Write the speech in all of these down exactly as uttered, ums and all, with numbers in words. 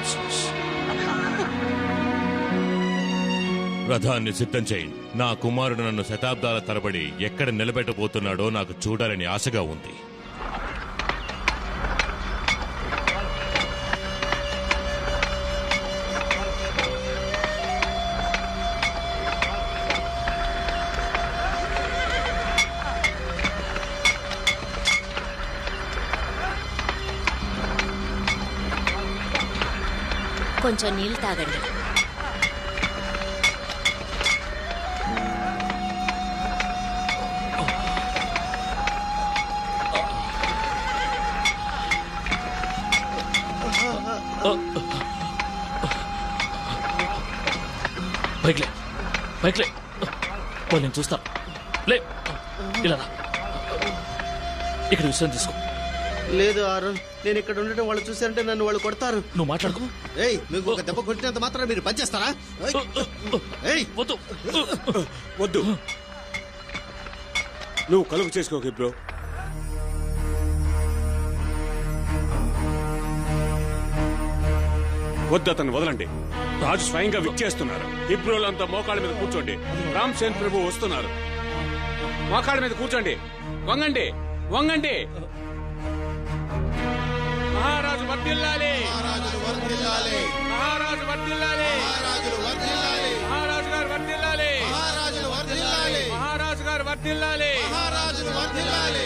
రథాన్ని సిద్ధం చేయండి. నా కుమారుడు నన్ను శతాబ్దాల తరబడి ఎక్కడ నిలబెట్టబోతున్నాడో నాకు చూడాలని ఆశగా ఉంది. కొంచెం నీళ్ళు తాగండి. పైకిలే పైకిలే వాళ్ళు నేను చూస్తా. లే ఇలా ఇక్కడ విషయం తీసుకో. లేదు ఆరుణ్, నేను ఇక్కడ ఉండటం వాళ్ళు చూసారంటే నన్ను వాళ్ళు కొడతారు. నువ్వు మాట్లాడుకో. ఏయ్, మీకు ఒక దెబ్బ కొట్టినంత మాత్రం మీరు పనిచేస్తారా? వద్దు వద్దు, నువ్వు కలుపు చేసుకోక బ్రో. వద్దు, అతను వదలండి. రాజు స్వయంగా విచ్చేస్తున్నారు. హిబ్రోలంతా మోకాళ్ళ మీద కూర్చోండి. రామ్ సేన్ ప్రభు వస్తున్నారు. మోకాళ్ళ మీద కూర్చోండి. వంగండి వంగండి. మహారాజు వర్ధిల్లాలి, మహారాజు వర్ధిల్లాలి, మహారాజు వర్ధిల్లాలి, మహారాజు గారు వర్ధిల్లాలి, మహారాజు వర్ధిల్లాలి, మహారాజు గారు వర్ధిల్లాలి, మహారాజు వర్ధిల్లాలి.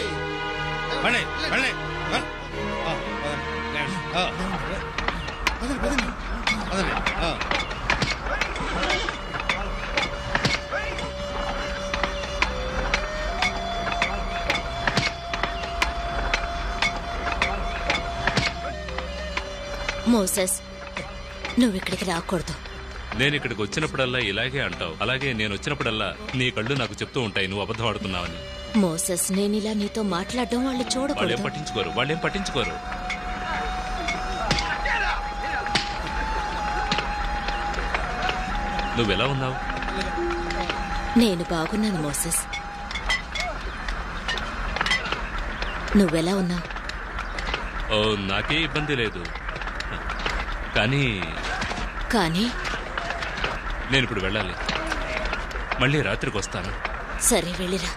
మోసెస్, నువ్వు ఇక్కడికి రాకూడదు. నేను ఇక్కడికి వచ్చినప్పుడల్లా ఇలాగే అంటావు. అలాగే నేను వచ్చినప్పుడల్లా నీ కళ్ళు నాకు చెప్తూ ఉంటాయి నువ్వు అబద్ధం ఆడుతున్నావని. మోసెస్, నేను ఇలా నీతో మాట్లాడడం వాళ్ళు చూడకూడదు. వాళ్ళేం పట్టించుకోరు వాళ్ళేం పట్టించుకోరు నువ్వెలా ఉన్నావు? నేను బాగున్నాను మోసెస్. నువ్వెలా ఉన్నావు? ఓ, నాకే ఇబ్బంది లేదు. కానీ కానీ నేను ఇప్పుడు వెళ్ళాలి. మళ్ళీ రాత్రికి వస్తాను. సరే, వెళ్ళిరా.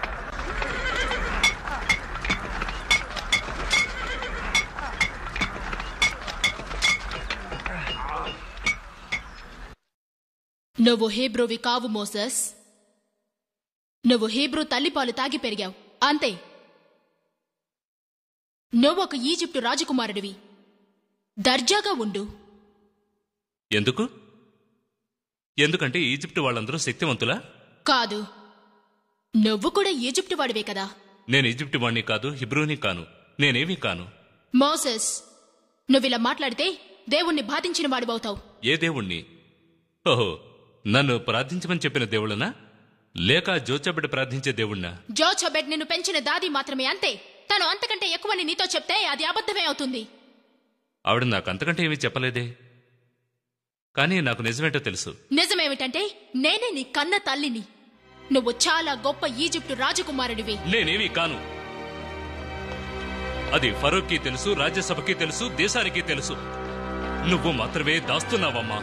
నువ్వు హీబ్రూవి కావు మోసెస్. నువ్వు హీబ్రూ తల్లిపాలు తాగి పెరిగావు, అంతే. నువ్వొక ఈజిప్టు రాజకుమారుడివి. దర్జాగా ఉండు. ఎందుకు? ఎందుకంటే ఈజిప్టు వాళ్ళందరూ శక్తివంతులా? కాదు, నువ్వు కూడా ఈజిప్టు వాడివే కదా. నేను ఈజిప్టు వాణ్ణి కాదు, హిబ్రూని కాను, నేనేమీ కాను. మోసెస్, నువ్విలా మాట్లాడితే దేవుణ్ణి బాధించిన వాడివవుతావు. ఏ దేవుణ్ణి? ఓహో, నన్ను ప్రార్థించమని చెప్పిన దేవుళ్ళనా, లేక జోచబెట్టి ప్రార్థించే దేవుణ్ణా? జోచబెట్ నిన్ను పెంచిన దాది మాత్రమే, అంతే. తను అంతకంటే ఎక్కువని నీతో చెప్తే అది అబద్ధమే అవుతుంది. ఆవిడ నాకు అంతకంటే ఏమీ చెప్పలేదే. కానీ నాకు నిజమేంటో తెలుసు. నిజమేమిటంటే నేనే నీ కన్న తల్లిని. నువ్వు చాలా గొప్ప ఈజిప్టు రాజకుమారుడివి. నేనేమీ కాను. అది ఫరూక్కి తెలుసు, రాజ్యసభకి తెలుసు, దేశానికి తెలుసు. నువ్వు మాత్రమే దాస్తున్నావమ్మా.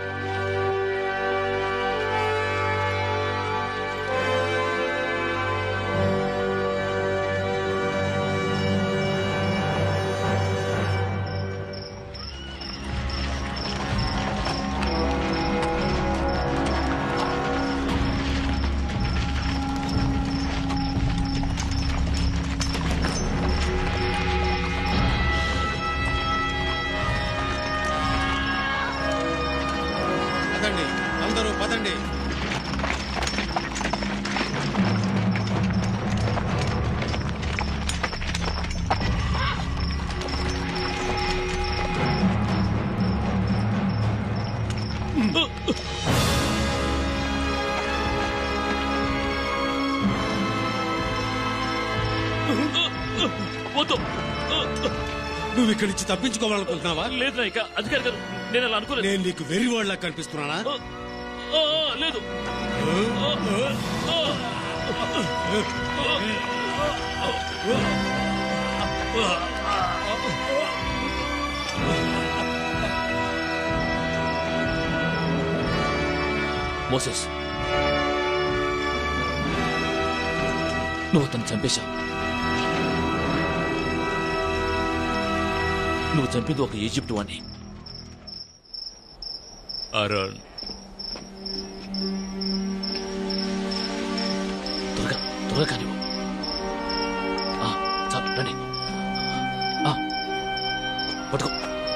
అందరూ పదండి. నువ్వు ఇక్కడి నుంచి తప్పించుకోవాలనుకుంటున్నావా? లేదు నాయక, అధికారి గారు, నేను అలా అనుకోలేదు. నేను నీకు వెర్రి వాళ్ళ కనిపిస్తున్నానా? లేదు. మోసెస్, నువ్వు అతను చంపేశావు. నువ్వు చంపింది ఒక ఈజిప్ట్ వాణ్ణి. అరుణ్, త్వరగా త్వరగా కానివ్వు. చాలు రండి, పట్టుకో.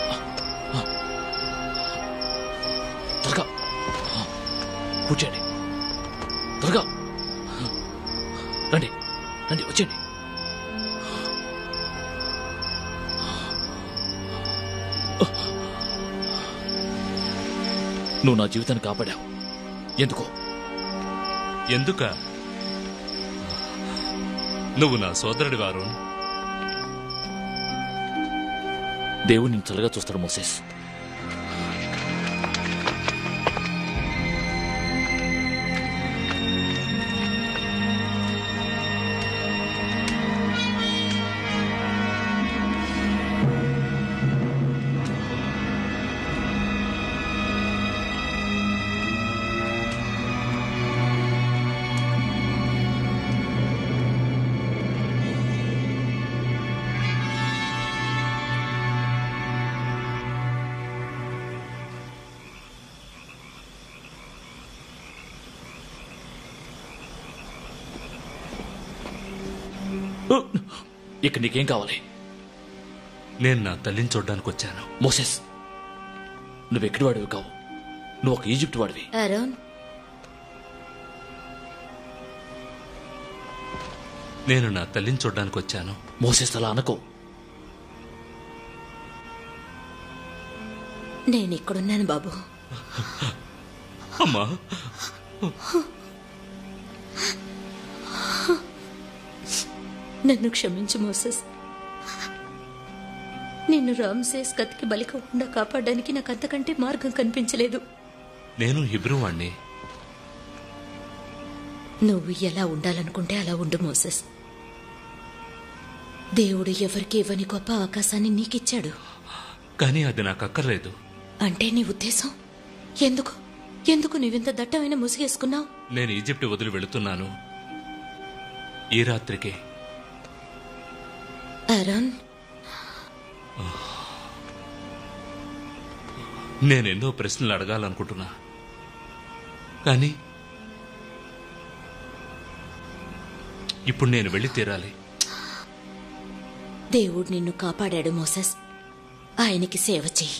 త్వరగా కూర్చోండి. త్వరగా రండి రండి వచ్చేయండి. నువ్వు నా జీవితాన్ని కాపాడావు. ఎందుకో? ఎందుక? నువ్వు నా సోదరుడి వారు. దేవుడు నేను చల్లగా చూస్తాడు మోసెస్. ఇక్కడ నీకేం కావాలి? నేను నా తల్లిని చూడ్డానికి వచ్చాను. మోసెస్, నువ్వెక్కడి వాడివి కావు. నువ్వు ఒక ఈజిప్ట్ వాడివి. అరుణ్, నేను నా తల్లిని చూడ్డానికి వచ్చాను. మోసెస్, అలా అనుకో. నేను ఇక్కడున్నాను బాబు. అమ్మా, నన్ను క్షమించు మోసెస్. నిన్ను రామ్సేస్ కత్తికి బలి కాకుండా కాపాడడానికి నాకు అంతకంటే మార్గం కనిపించలేదు. నేను హిబ్రూ వాణ్ణి. నువ్వు ఎలా ఉండాలనుకుంటే అలా ఉండు మోసెస్. దేవుడు ఎవరికి ఇవ్వని గొప్ప అవకాశాన్ని నీకిచ్చాడు. కానీ అది నాకు అక్కర్లేదు. అంటే నీ ఉద్దేశం? ఎందుకు ఎందుకు నువ్వింత దట్టమైన ముసుగేసుకున్నావు? నేను ఈజిప్ట్ వదిలి వెళుతున్నాను ఈ రాత్రికి. అరుణ్, నేనెన్నో ప్రశ్నలు అడగాలనుకుంటున్నా, కానీ ఇప్పుడు నేను వెళ్ళి తీరాలి. దేవుడు నిన్ను కాపాడాడు మోసెస్. ఆయనకి సేవ చెయ్యి.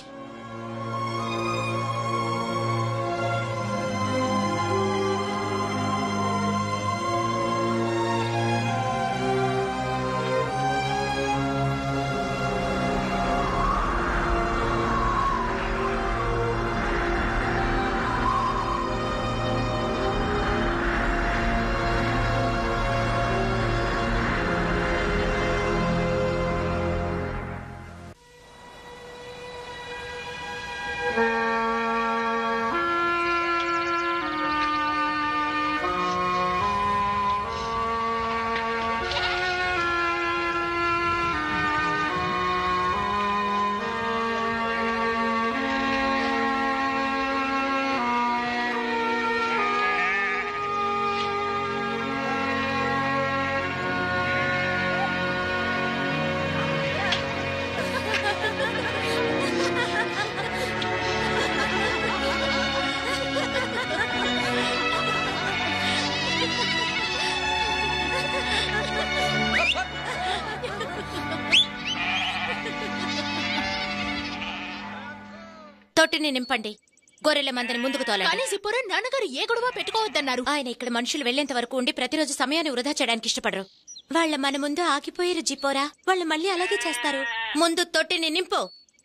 తొట్టిని నింపండి. గొర్రెల మందని ముందుకు తోలండి. కానీ సిప్పురా, నాన్నగారు ఏ గొడవ పెట్టుకోవద్దన్నారు. ఆయన ఇక్కడ మనుషులు వెళ్లేంత వరకు ఉండి ప్రతిరోజు సమయాన్ని వృధా చేయడానికి ఇష్టపడరు. వాళ్ళ మన ముందు ఆగిపోయారు జిపోరా. వాళ్ళు మళ్ళీ అలాగే చేస్తారు. ముందు తొట్టిని నింపు.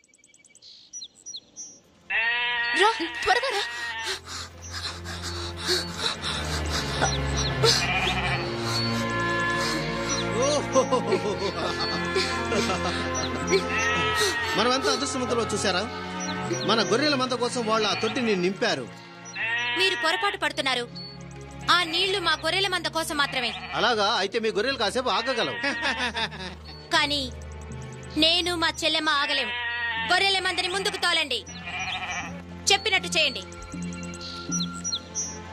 రా, త్వరగా రా. మనమంతా అదృష్టవంతులో చూసారా? మన గొర్రెల మంద కోసం వాళ్ళు ఆ తొట్టిని నింపారు. మీరు పొరపాటు పడుతున్నారు. ఆ నీళ్లు మా గొర్రెల మంద కోసం మాత్రమే. అలాగా? అయితే మీ గొర్రెలు కాసేపు ఆగగలవు. కానీ నేను మా చెల్లెమ్మ ఆగలేము. గొర్రెల మందని ముందుకు తోలండి. చెప్పినట్టు చేయండి.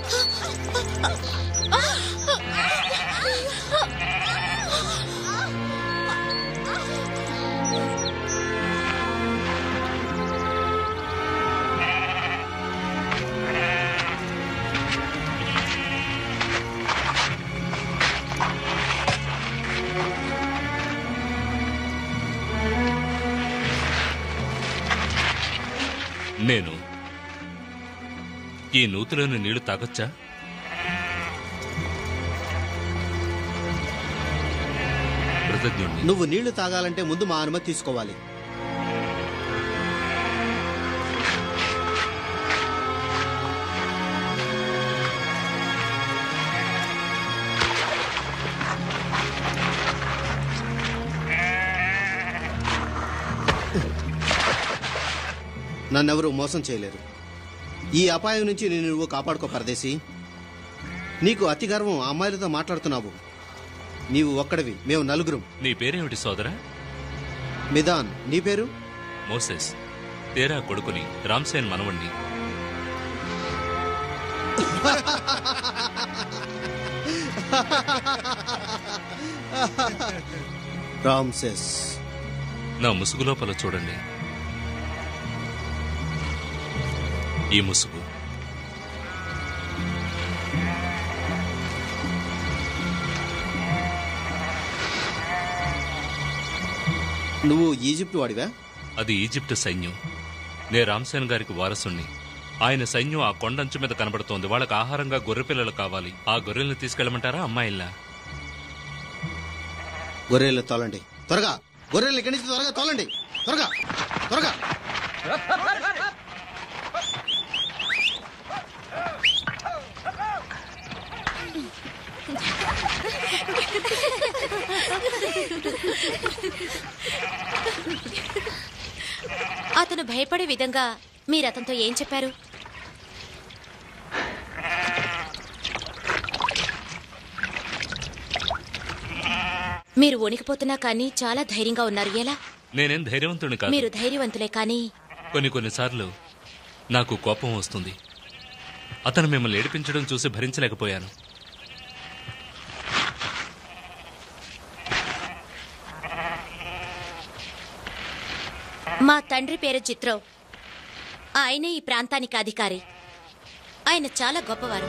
నేను ఈ నూతిలోని నీళ్లు తాగొచ్చా? కృతజ్ఞుణ్ణి. నువ్వు నీళ్లు తాగాలంటే ముందు మా అనుమతి తీసుకోవాలి. నన్నెవరూ మోసం చేయలేరు. ఈ అపాయం నుంచి నేను నువ్వు కాపాడుకో పరదేశి. నీకు అతి గర్వం. ఆ అమ్మాయిలతో మాట్లాడుతున్నావు. నీవు ఒక్కడివి, మేము నలుగురం. నీ పేరేమిటి సోదరా? మిదాన్. నీ పేరు? మోసెస్. తేరా కొడుకుని, రామ్సేన్ మనవణ్ణి. రామ్సెస్. నా ముసుగు లోపల చూడండి. ఈ ముసుగు నువ్వు ఈజిప్ట్ వాడివా? అది ఈజిప్ట్ సైన్యం. నే రామ్సేన్ గారికి వారసుణ్ణి. ఆయన సైన్యం ఆ కొండంచు మీద కనబడుతోంది. వాళ్ళకి ఆహారంగా గొర్రెపిల్లలు కావాలి. ఆ గొర్రెల్ని తీసుకెళ్ళమంటారా అమ్మాయిల్లా? గొర్రెలు తోలండి త్వరగా. గొర్రెలు ఇక్కడి నుంచి త్వరగా తోలండి. త్వరగా త్వరగా. అతను భయపడే విధంగా మీరు అతనితో ఏం చెప్పారు? మీరు వణికిపోతున్నా కానీ చాలా ధైర్యంగా ఉన్నారు. ఎలా? నేనేం ధైర్యవంతుని కాదు. మీరు ధైర్యవంతులే కానీ కొన్ని కొన్నిసార్లు నాకు కోపం వస్తుంది. అతను మిమ్మల్ని ఏడిపించడం చూసి భరించలేకపోయాను. మా తండ్రి పేరు చిత్రవ్. ఆయనే ఈ ప్రాంతానికి అధికారి. ఆయన చాలా గొప్పవారు.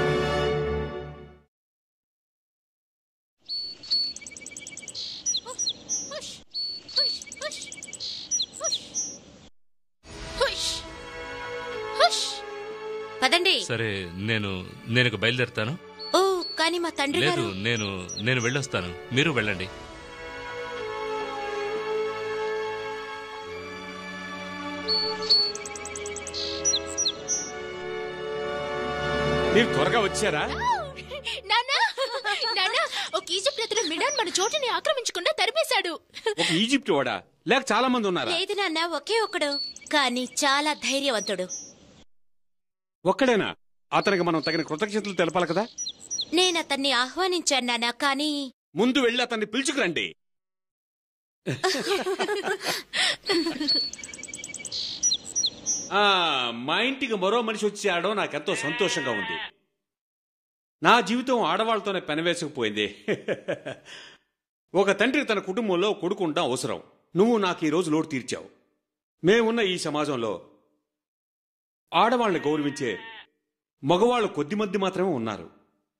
పదండి. సరే, నేను నేను బయలుదేరుతాను. ఓ కానీ మా తండ్రి లేదు, గారు. నేను నేను వెళ్ళొస్తాను. మీరు వెళ్ళండి. మీరు త్వరగా వచ్చారా? ఒక ఈజిప్ట్ అతను మిడాన్ మన చోటుని ఆక్రమించకుండా తరిపేశాడు. ఒక ఈజిప్ట్ వాడా? లేక చాలా మంది ఉన్నారా? లేదు నాన్న, ఒకే ఒకడు, కానీ చాలా ధైర్యవంతుడు. ఒక్కడేనా? అతనికి మనం తగిన కృతజ్ఞతలు తెలపాలి కదా. నేను అతన్ని ఆహ్వానించాను నాన్న, కానీ ముందు వెళ్ళి అతన్ని పిలుచుకురండి. ఆ, మా ఇంటికి మరో మనిషి వచ్చాడో నాకెంతో సంతోషంగా ఉంది. నా జీవితం ఆడవాళ్లతోనే పెనవేసుకుపోయింది. ఒక తండ్రి తన కుటుంబంలో కొడుకు ఉండడం అవసరం. నువ్వు నాకు ఈ రోజు లోటు తీర్చావు. మేమున్న ఈ సమాజంలో ఆడవాళ్ళని గౌరవించే మగవాళ్ళు కొద్దిమంది మాత్రమే ఉన్నారు.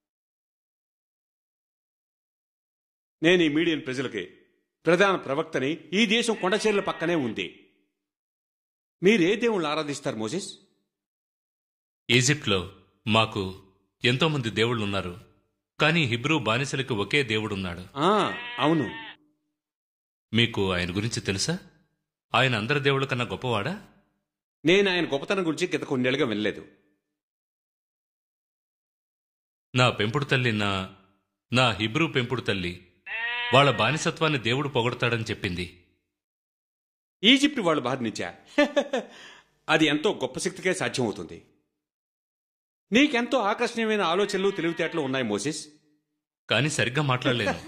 నేను ఈ మీడియం ప్రజలకి ప్రధాన ప్రవక్తని. ఈ దేశం కొండచేర్ల పక్కనే ఉంది. మీరే దేవుళ్ళు ఆరాధిస్తారు మోసెస్? ఈజిప్ట్లో మాకు ఎంతో మంది దేవుళ్ళున్నారు, కానీ హిబ్రూ బానిసలకు ఒకే దేవుడున్నాడు. ఆ, అవును. మీకు ఆయన గురించి తెలుసా? ఆయన అందరి దేవుళ్ళ కన్నా గొప్పవాడా? నేను ఆయన గొప్పతనం గురించి గత కొన్నేళ్లుగా వినలేదు. నా పెంపుడు తల్లి, నా నా హిబ్రూ పెంపుడు తల్లి వాళ్ళ బానిసత్వాన్ని దేవుడు పొగడతాడని చెప్పింది. ఈజిప్ట్ వాళ్ళు బాధ నుంచా? అది ఎంతో గొప్ప శక్తికే సాధ్యమవుతుంది. నీకెంతో ఆకర్షణీయమైన ఆలోచనలు, తెలివితేటలు ఉన్నాయి మోసెస్, కానీ సరిగ్గా మాట్లాడలేను.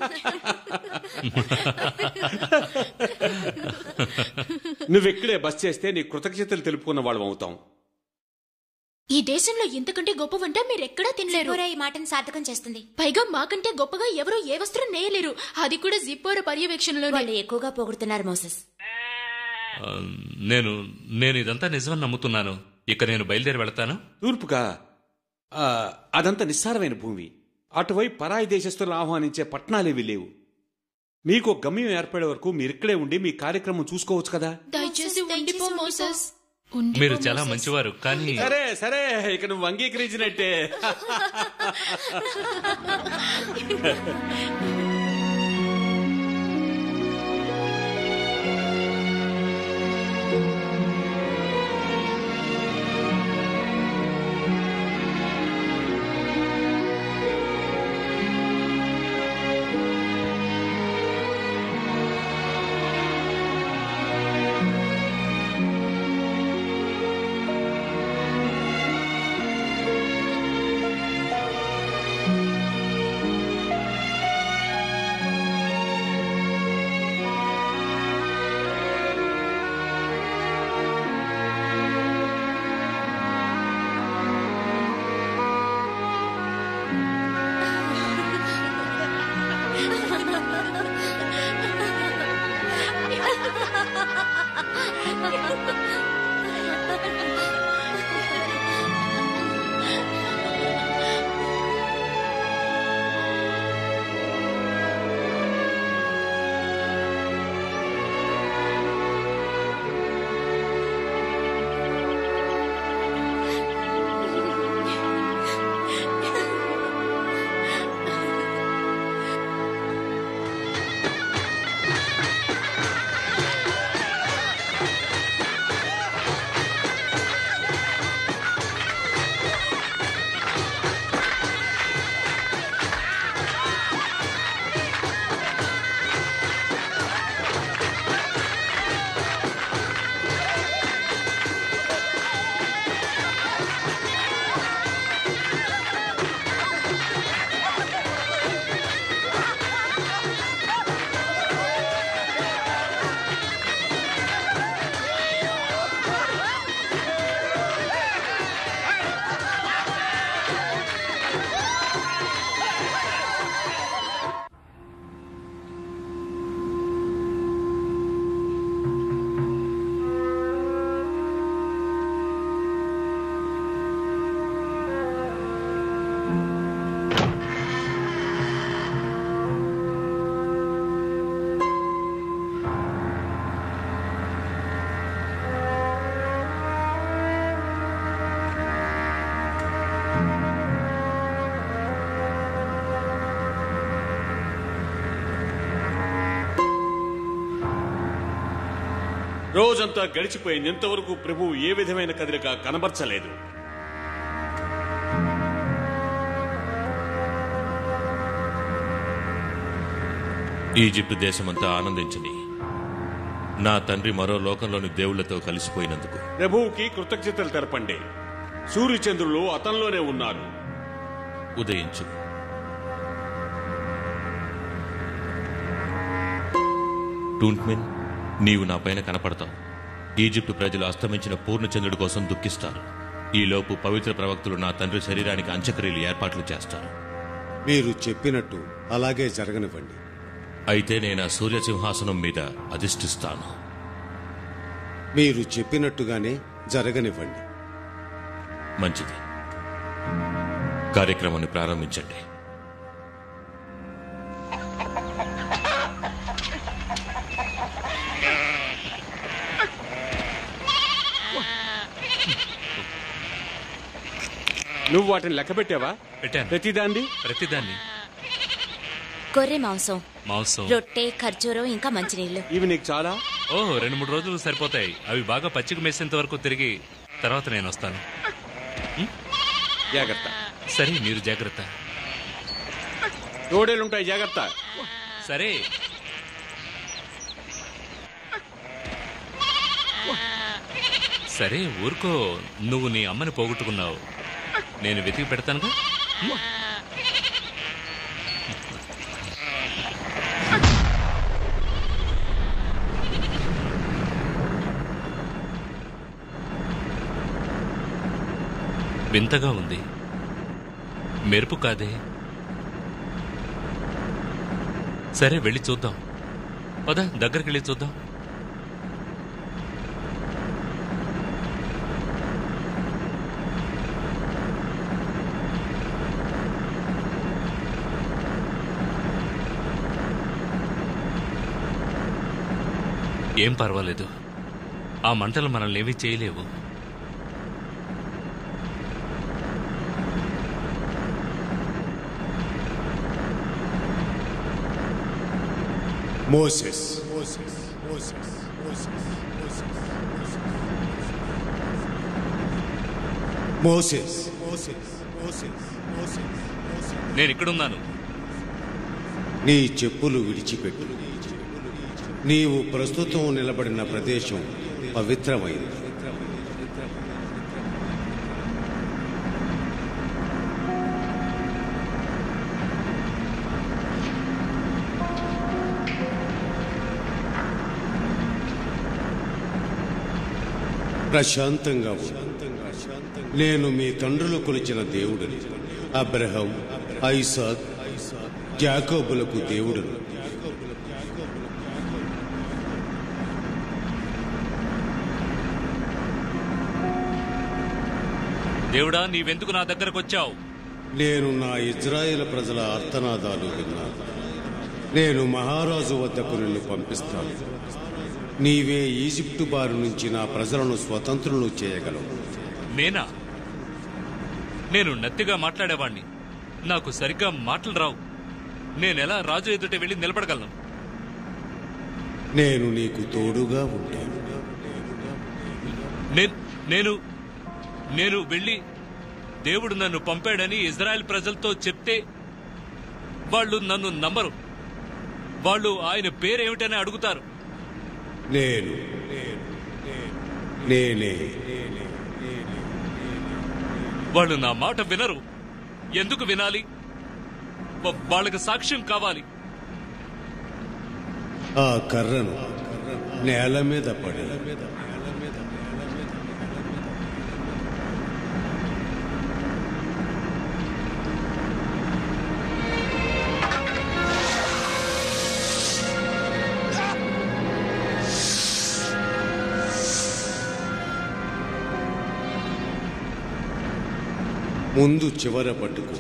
నువ్వెక్కడే బస్ చేస్తే నీ కృతజ్ఞతలు తెలుపుకున్న వాళ్ళం అవుతాం. ఈ దేశంలో ఇంతకంటే గొప్ప వంట మీరెక్కడా తినలేరు. జిపోరా ఈ మాటను సార్థకం చేస్తుంది. పైగా మాకంటే గొప్పగా ఎవరూ ఏ వస్త్రం నేయలేరు, అది కూడా జిపోరా పర్యవేక్షణలో. వాళ్ళు ఎక్కువగా పొగుడుతున్నారు మోసెస్. ఆ, నేను నేను ఇదంతా నిజమని నమ్ముతున్నాను. ఇక నేను బయలుదేరి వెళతాను. తూర్పుగా ఆ, అదంతా నిస్సారమైన భూమి. అటువైపు పరాయి దేశస్తులను ఆహ్వానించే పట్టణాలేవి లేవు. మీకు ఒక గమ్యం ఏర్పడే వరకు మీరిక్కడే ఉండి మీ కార్యక్రమం చూసుకోవచ్చు కదా. దయచేసి ఉండిపో మోసెస్. మీరు చాలా మంచివారు, కానీ సరే సరే ఇక నువ్వు అంగీకరించినట్టే. రోజంతా గడిచిపోయింది, ఇంతవరకు ప్రభువు ఏ విధమైన కదలిక కనబర్చలేదు. ఈజిప్టు దేశమంతా ఆనందించింది, నా తండ్రి మరో లోకంలోని దేవుళ్లతో కలిసిపోయినందుకు. ప్రభువుకి కృతజ్ఞతలు తెలపండి. సూర్యచంద్రులు అతనిలోనే ఉన్నారు. ఉదయించు. టూంట్మెన్, నీవు నా పైన కనపడతావు. ఈజిప్టు ప్రజలు అస్తమించిన పూర్ణచంద్రుడి కోసం దుఃఖిస్తారు. ఈలోపు పవిత్ర ప్రవక్తలు నా తండ్రి శరీరానికి అంత్యక్రియలు ఏర్పాట్లు చేస్తారు. మీరు చెప్పినట్టు అలాగే జరగనివ్వండి. అయితే నేను ఆ సూర్యసింహాసనం మీద అధిష్ఠిస్తాను. మీరు చెప్పినట్టుగానే జరగనివ్వండి. మంచిది, కార్యక్రమాన్ని ప్రారంభించండి. నువ్వు వాటిని లెక్క పెట్టావా? పెట్టాను. ప్రతిదాన్ని ప్రతిదాన్ని గొర్రె మాంసం, మాంసం, రొట్టె, ఖర్జూరం, ఇంకా మంచినీళ్లు. ఇవి నీకు చాలా? ఓ రెండు మూడు రోజులు సరిపోతాయి. అవి బాగా పచ్చిక మేసేంత వరకు తిరిగి తర్వాత నేను వస్తాను. జాగ్రత్త. సరే, మీరు జాగ్రత్త. తోడేలుంటాయి, జాగ్రత్త. సరే. సరే ఊరుకో, నువ్వు నీ అమ్మని పోగొట్టుకున్నావు, నేను వెతికి పెడతానుగా. వింతగా ఉంది. మెరుపు కాదే. సరే వెళ్ళి చూద్దాం. పద, దగ్గరికి వెళ్ళి చూద్దాం. ఏం పర్వాలేదు, ఆ మంటలు మనల్ని ఏమీ చేయలేవు. మోసెస్ మోసెస్ నేను ఇక్కడున్నాను. నీ చెప్పులు విడిచిపెట్టు. నీవు ప్రస్తుతం నిలబడిన ప్రదేశం పవిత్రమైంది. ప్రశాంతంగా ఉండు. నేను మీ తండ్రులు కొలిచిన దేవుడిని, అబ్రహం, ఐసాక్, యాకోబులకు దేవుడును. దేవుడా, నీవెందుకు నా దగ్గరకు వచ్చావు? నేను నా ఇజ్రాయేల్ ప్రజల ఆర్తనాదాలు విన్నాను. నేను మహారాజు వద్దకు నిన్ను పంపిస్తాను. నీవే ఈజిప్టు బారి నుంచి నా ప్రజలను స్వతంత్రులు చేయగలవు. నేనా? నేను నత్తిగా మాట్లాడేవాణ్ణి. నాకు సరిగ్గా మాటలు రావు. నేనెలా రాజు ఎదుట వెళ్ళి నిలబడగలను? నేను నీకు తోడుగా ఉంటాను. నేను నేను వెళ్ళి దేవుడు నన్ను పంపాడని ఇజ్రాయెల్ ప్రజలతో చెప్తే వాళ్ళు నన్ను నమ్మరు. వాళ్ళు ఆయన పేరేమిటని అడుగుతారు. నేను నేనే వాళ్ళు నా మాట వినరు. ఎందుకు వినాలి? వాళ్ళకి సాక్ష్యం కావాలి. ఆ కర్రను నేల మీద పడి ముందు చివర పట్టుకు.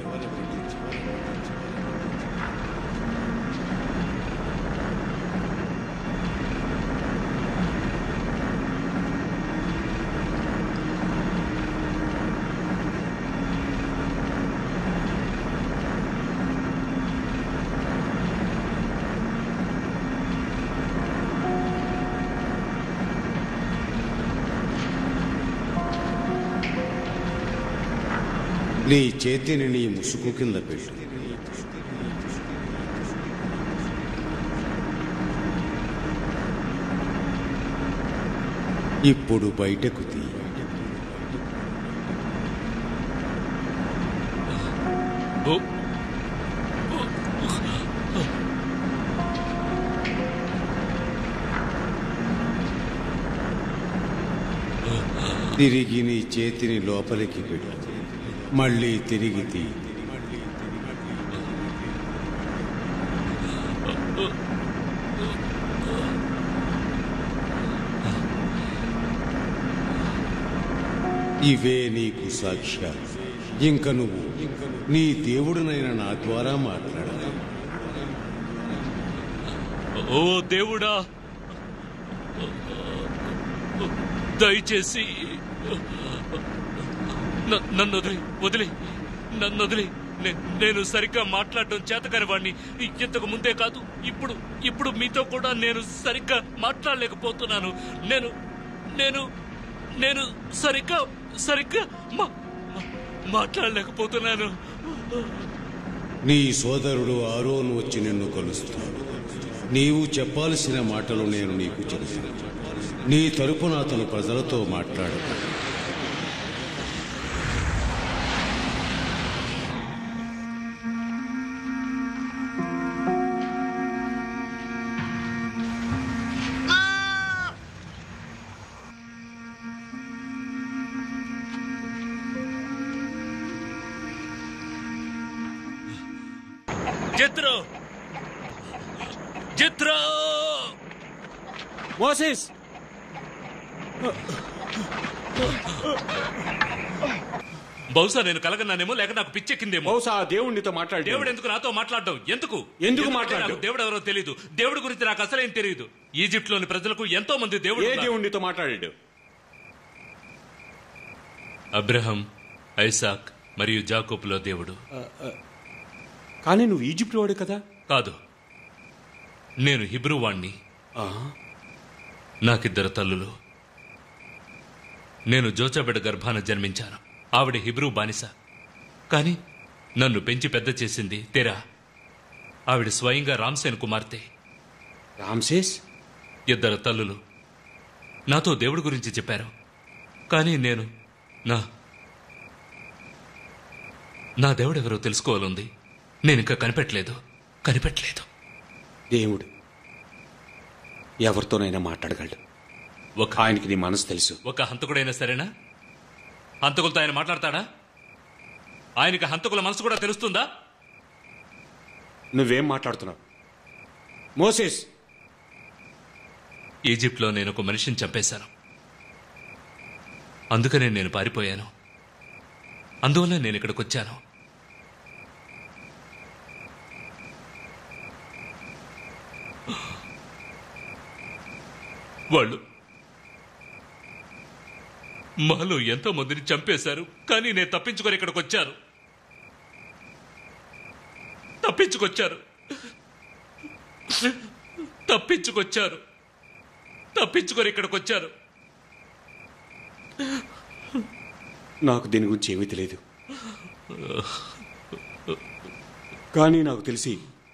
నీ చేతిని నీ ముసుగు కింద పెట్టు. ఇప్పుడు బయటకు తీ. తిరిగి నీ చేతిని లోపలికి పెట్టు. మళ్ళీ తిరిగి తీ. ఇవే నీకు సాక్ష్యాలు. ఇంక నువ్వు నీ దేవుడినైన నా ద్వారా మాట్లాడాలి. ఓ దేవుడా, దయచేసి నన్ను వదిలి వదిలి నన్ను వదిలి నేను సరిగ్గా మాట్లాడటం చేతకాని వాడిని. ఇంతకు ముందే కాదు, ఇప్పుడు ఇప్పుడు మీతో కూడా నేను సరిగ్గా మాట్లాడలేకపోతున్నాను. నేను నేను నేను సరిగ్గా సరిగ్గా మాట్లాడలేకపోతున్నాను. నీ సోదరుడు ఆరోను వచ్చి నిన్ను కలుస్తాడు. నీవు చెప్పాల్సిన మాటలు నేను నీకు చెబుతాను. నీ తరపున అతను ప్రజలతో మాట్లాడతాడు. జత్రో జత్రో మోసెస్ బహుశా నేను కలగన్నానేమో, లేక నాకు పిచ్చెక్కిందేమో. బహుశా దేవుడు నీతో మాట్లాడు. దేవుడు ఎందుకు నాతో మాట్లాడడం? ఎందుకు ఎందుకు ఎందుకంటే మాట్లాడడం? నాకు దేవుడు ఎవరో తెలియదు. దేవుడి గురించి నాకు అసలేం తెలియదు. ఈజిప్ట్ లోని ప్రజలకు ఎంతో మంది దేవుడు ఏ ఉన్నారు. దేవుడు నీతో మాట్లాడాడు? అబ్రహం, ఐసాక్ మరియు జాకోబులో దేవుడు. కానీ నువ్వు ఈజిప్ట్ వాడు కదా. కాదు, నేను హిబ్రూ వాణ్ణి. నాకిద్దరు తల్లులు. నేను జోచాబెడ గర్భాన జన్మించాను. ఆవిడ హిబ్రూ బానిస. కాని నన్ను పెంచి పెద్ద చేసింది తెరా. ఆవిడ స్వయంగా రామ్సేన్ కుమార్తె. రామ్సేస్? ఇద్దరు తల్లులు నాతో దేవుడి గురించి చెప్పారు. కానీ నేను నా నా దేవుడెవరో తెలుసుకోవాలంది. నేనింకా కనిపెట్టలేదు కనిపెట్టలేదు దేవుడు ఎవరితోనైనా మాట్లాడగలడు. ఒక ఆయనకి నీ మనసు తెలుసు. ఒక హంతకుడైనా సరేనా? హంతకులతో ఆయన మాట్లాడతాడా? ఆయనకి హంతకుల మనసు కూడా తెలుస్తుందా? నువ్వేం మాట్లాడుతున్నావు మోసెస్? ఈజిప్ట్లో నేను ఒక మనిషిని చంపేశాను. అందుకనే నేను పారిపోయాను. అందువల్ల నేను ఇక్కడికి వచ్చాను. వాళ్ళు మాలో ఎంతో మందిని చంపేశారు. కానీ నేను తప్పించుకొని ఇక్కడికి వచ్చాను. తప్పించుకొచ్చారు తప్పించుకొచ్చారు తప్పించుకొని ఇక్కడికి వచ్చారు. నాకు దీని గురించి ఏమీ తెలియదు. కానీ నాకు తెలిసి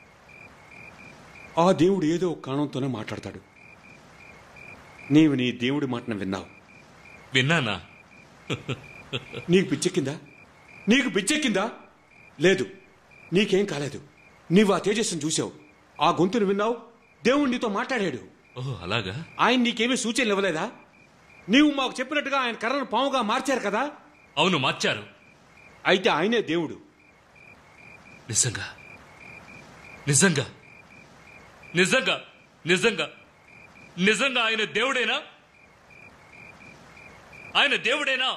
ఆ దేవుడు ఏదో ఒక కారణంతోనే మాట్లాడతాడు. నీవు నీ దేవుడి మాటను విన్నావు. విన్నానా? నీకు పిచ్చెక్కిందా? నీకు పిచ్చెక్కిందా? లేదు, నీకేం కాలేదు. నీవు ఆ తేజస్సును చూసావు, ఆ గొంతును విన్నావు. దేవుడు నీతో మాట్లాడాడు. ఓ అలాగా? ఆయన నీకేమీ సూచనలు ఇవ్వలేదా? నీవు మాకు చెప్పినట్టుగా ఆయన కర్రను పాముగా మార్చారు కదా. అవును, మార్చారు. అయితే ఆయనే దేవుడు. నిజంగా నిజంగా నిజంగా నిజంగా నిజంగా ఆయన దేవుడేనా? ఆయన దేవుడేనా?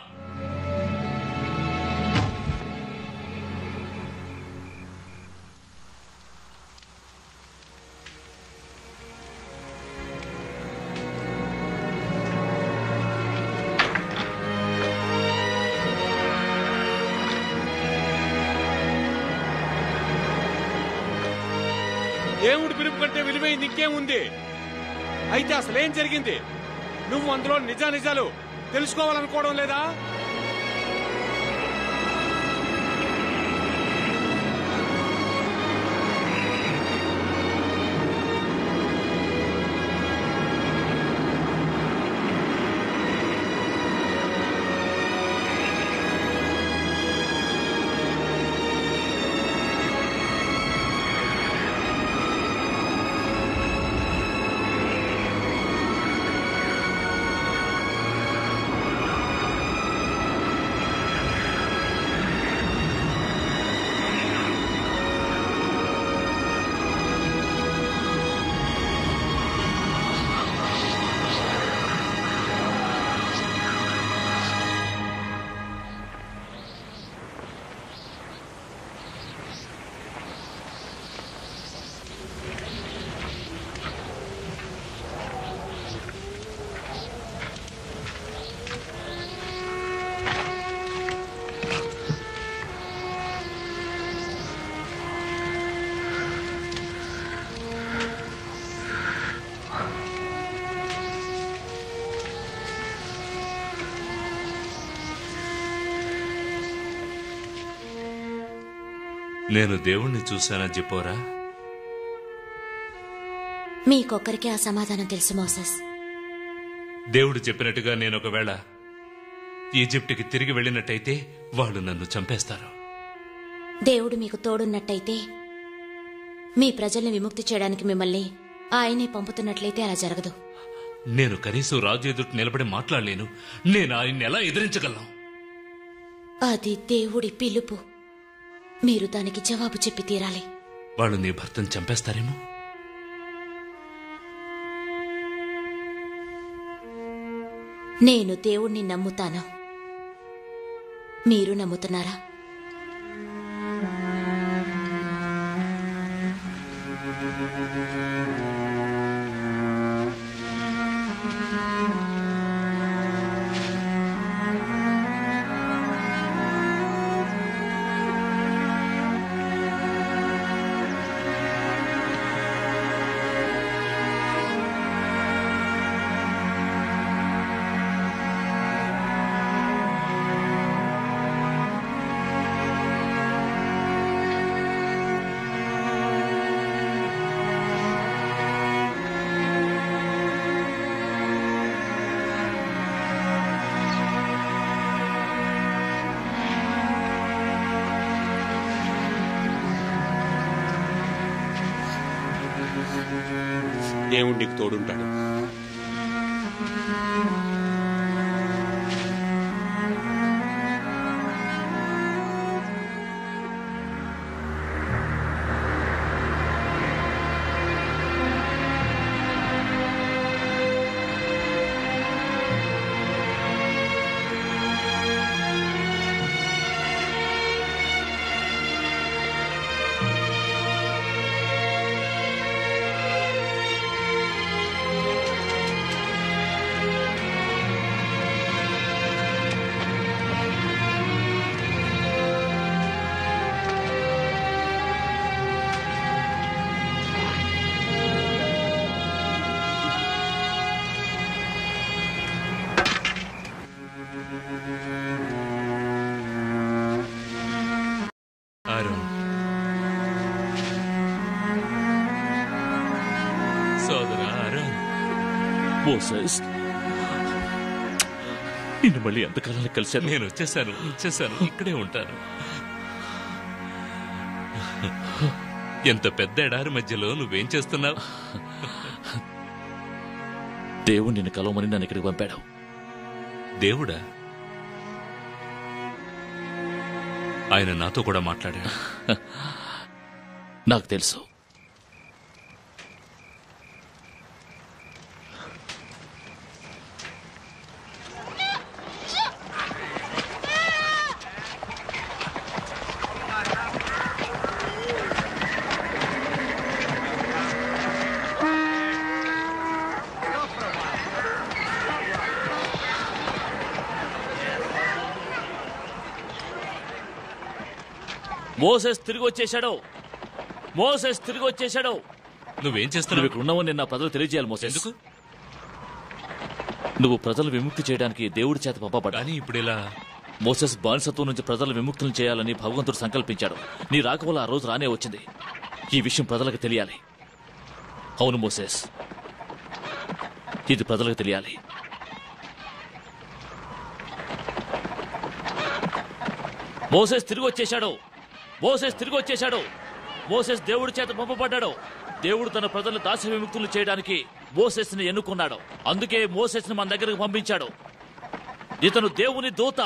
దేవుడి పిలుపు కంటే విలువైంది ఇంకేముంది? అయితే అసలేం జరిగింది? నువ్వు అందులో నిజా నిజాలు తెలుసుకోవాలనుకోవడం లేదా? నేను దేవుణ్ణి చూశానా జిపోరా? మీకొక్కరికి ఆ సమాధానం తెలుసు మోసెస్. దేవుడు చెప్పినట్టుగా నేను ఒకవేళ ఈజిప్టుకి తిరిగి వెళ్ళినట్టయితే వాళ్ళు నన్ను చంపేస్తారు. దేవుడు మీకు తోడున్నట్టయితే, మీ ప్రజల్ని విముక్తి చేయడానికి మిమ్మల్ని ఆయనే పంపుతున్నట్లయితే అలా జరగదు. నేను కనీసం రాజు ఎదుట నిలబడి మాట్లాడలేను. నేను ఆయన్ని ఎలా ఎదిరించగలను? అది దేవుడి పిలుపు. మీరు దానికి జవాబు చెప్పి తీరాలి. వాళ్ళు నీ భర్తను చంపేస్తారేమో. నేను దేవుణ్ణి నమ్ముతాను, మీరు నమ్ముతున్నారా? దేవుడు నీకు తోడుంటాడు. ఆరోన్, సోదరా ఆరోన్. మోసెస్, నిన్ను మళ్ళీ ఎంతకాలానికి కలిశాను. నేను వచ్చేసాను వచ్చేసాను ఇక్కడే ఉంటాను. ఎంత పెద్ద ఎడారి మధ్యలో నువ్వేం చేస్తున్నావు? దేవుడు నిన్ను కలవమని నన్ను ఇక్కడికి పంపాడు. దేవుడా? ఆయన నాతో కూడా మాట్లాడాడు. నాకు తెలుసు. మోసెస్ తిరిగి వచ్చేశాడు. మోసెస్ తిరిగి వచ్చేశాడు. నువ్వేం చేస్తున్నావు? ఇక్కడ ఉన్నావు నేను నా ప్రజలు తెలియజేయాలి మోసెస్. ఎందుకు? నువ్వు ప్రజలు విముక్తి చేయడానికి దేవుడి చేత పంపబడ్డా. కానీ ఇప్పుడు ఇలా మోసెస్ బానిసత్వం నుంచి ప్రజలు విముక్తులను చేయాలని భగవంతుడు సంకల్పించాడు. నీ రాక వల్ల ఆ రోజు రానే వచ్చింది. ఈ విషయం ప్రజలకు తెలియాలి. అవును మోసెస్, ఇది ప్రజలకు తెలియాలి. మోసెస్ తిరిగి వచ్చేశాడు. మోసెస్ తిరిగి వచ్చేశాడు. మోసెస్ దేవుడి చేత పంపబడ్డాడు. దేవుడు తన ప్రజలను దాస్య విముక్తులు చేయడానికి మోసెస్ ని ఎన్నుకున్నాడు. అందుకే మోసెస్ ని మన దగ్గరకు పంపించాడు. ఇతను దేవుని దూత.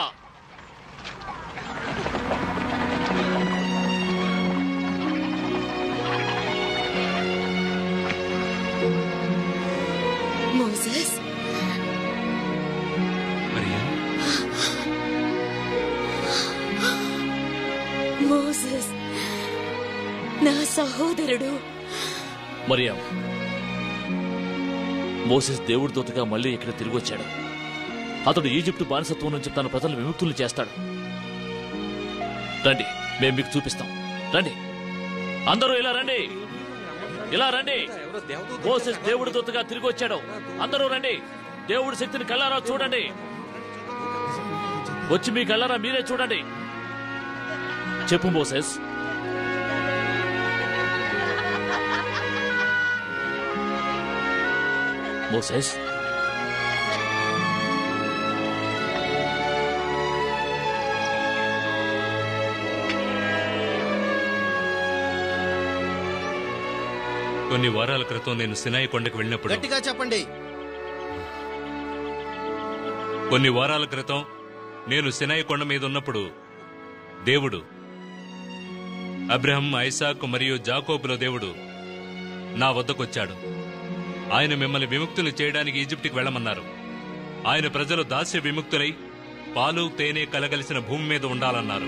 మోసెస్, మోసెస్ నా సహోదరుడు. మరియా, మోసెస్ దేవుడి దూతగా మళ్ళీ ఇక్కడ తిరిగి వచ్చాడు. అతడు ఈజిప్టు బానిసత్వం నుంచి తన ప్రజలను విముక్తులు చేస్తాడు. రండి, మేము మీకు చూపిస్తాం. రండి, అందరూ ఇలా రండి, ఇలా రండి. మోసెస్ దేవుడి దూతగా తిరిగి వచ్చాడు. అందరూ రండి, దేవుడి శక్తిని కళ్ళారా చూడండి. వచ్చి మీ కళ్ళారా మీరే చూడండి. చెప్పు మోసెస్. మోసెస్, కొన్ని వారాల క్రితం నేను సినాయి కొండకు వెళ్ళినప్పుడు గట్టిగా చెప్పండి. కొన్ని వారాల క్రితం నేను సినాయి కొండ మీద ఉన్నప్పుడు దేవుడు అబ్రహం, ఐసాక్ మరియు జాకోబుల దేవుడు నా వద్దకొచ్చాడు. ఆయన మిమ్మల్ని విముక్తులు చేయడానికి ఈజిప్టుకి వెళ్ళమన్నారు. ఆయన ప్రజలు దాస్య విముక్తులై పాలు తేనె కలగలిసిన భూమి మీద ఉండాలన్నారు.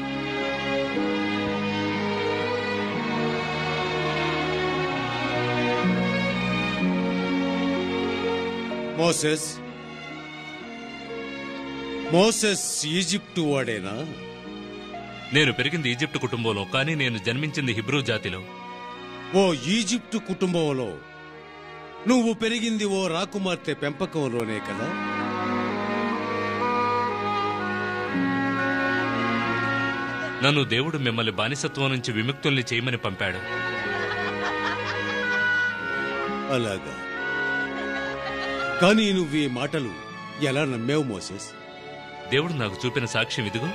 మోసెస్ మోసెస్ ఈజిప్టు వాడేనా? నేను పెరిగింది ఈజిప్టు కుటుంబంలో, కానీ నేను జన్మించింది హిబ్రూ జాతిలో. ఓ ఈజిప్టు కుటుంబంలో నువ్వు పెరిగింది ఓ రాకుమార్తె పెంపకంలోనే కదా? నన్ను దేవుడు మిమ్మల్ని బానిసత్వం నుంచి విముక్తుల్ని చేయమని పంపాడు. అలాగా. కానీ నువ్వు ఈ మాటలు ఎలా నమ్మావు మోసెస్? దేవుడు నాకు చూపిన సాక్ష్యం ఇదిగో.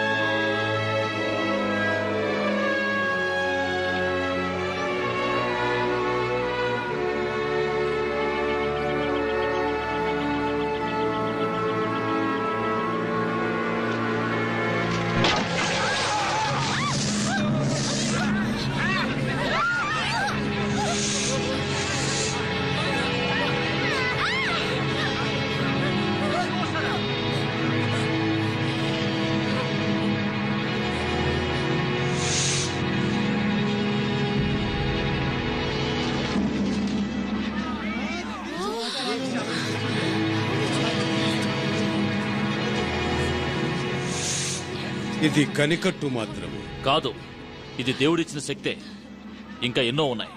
ఇది కనికట్టు మాత్రమే కాదు, ఇది దేవుడిచ్చిన శక్తే. ఇంకా ఎన్నో ఉన్నాయి.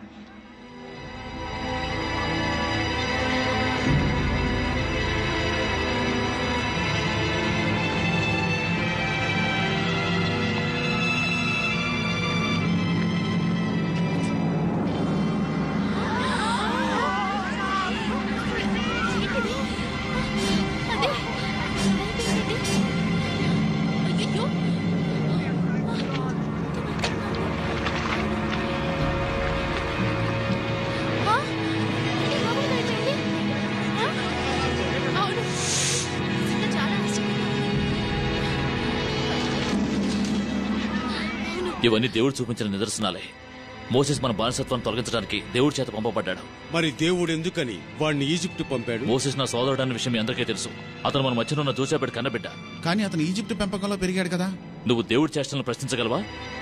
ఇవన్నీ దేవుడు చూపించిన నిదర్శనాలే. మోసెస్ మన బానిసత్వాన్ని తొలగించడానికి దేవుడి చేత పంపబడ్డాడు. మరి దేవుడు ఎందుకని వాడిని ఈజిప్టు పంపాడు? మోసెస్ నా సోదరుడు అనే విషయం మీ అందరికీ తెలుసు. అతను మన మధ్యనున్న జోసేపేట కన్నబిడ్డ. కానీ అతను ఈజిప్టు పెంపకంలో పెరిగాడు కదా. నువ్వు దేవుడి చేష్టలను ప్రశ్నించగలవా?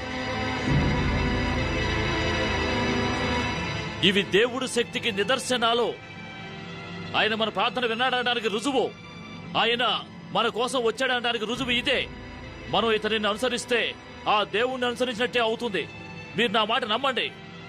ఇవి దేవుడి శక్తికి నిదర్శనాలు. ఆయన మన ప్రార్థన విన్నాడనడానికి రుజువు. ఆయన మన కోసం వచ్చాడనడానికి రుజువు ఇదే. మనం ఇతనిని అనుసరిస్తే ఆ దేవుణ్ణి అనుసరించినట్టే అవుతుంది. మీరు నా మాట నమ్మండి.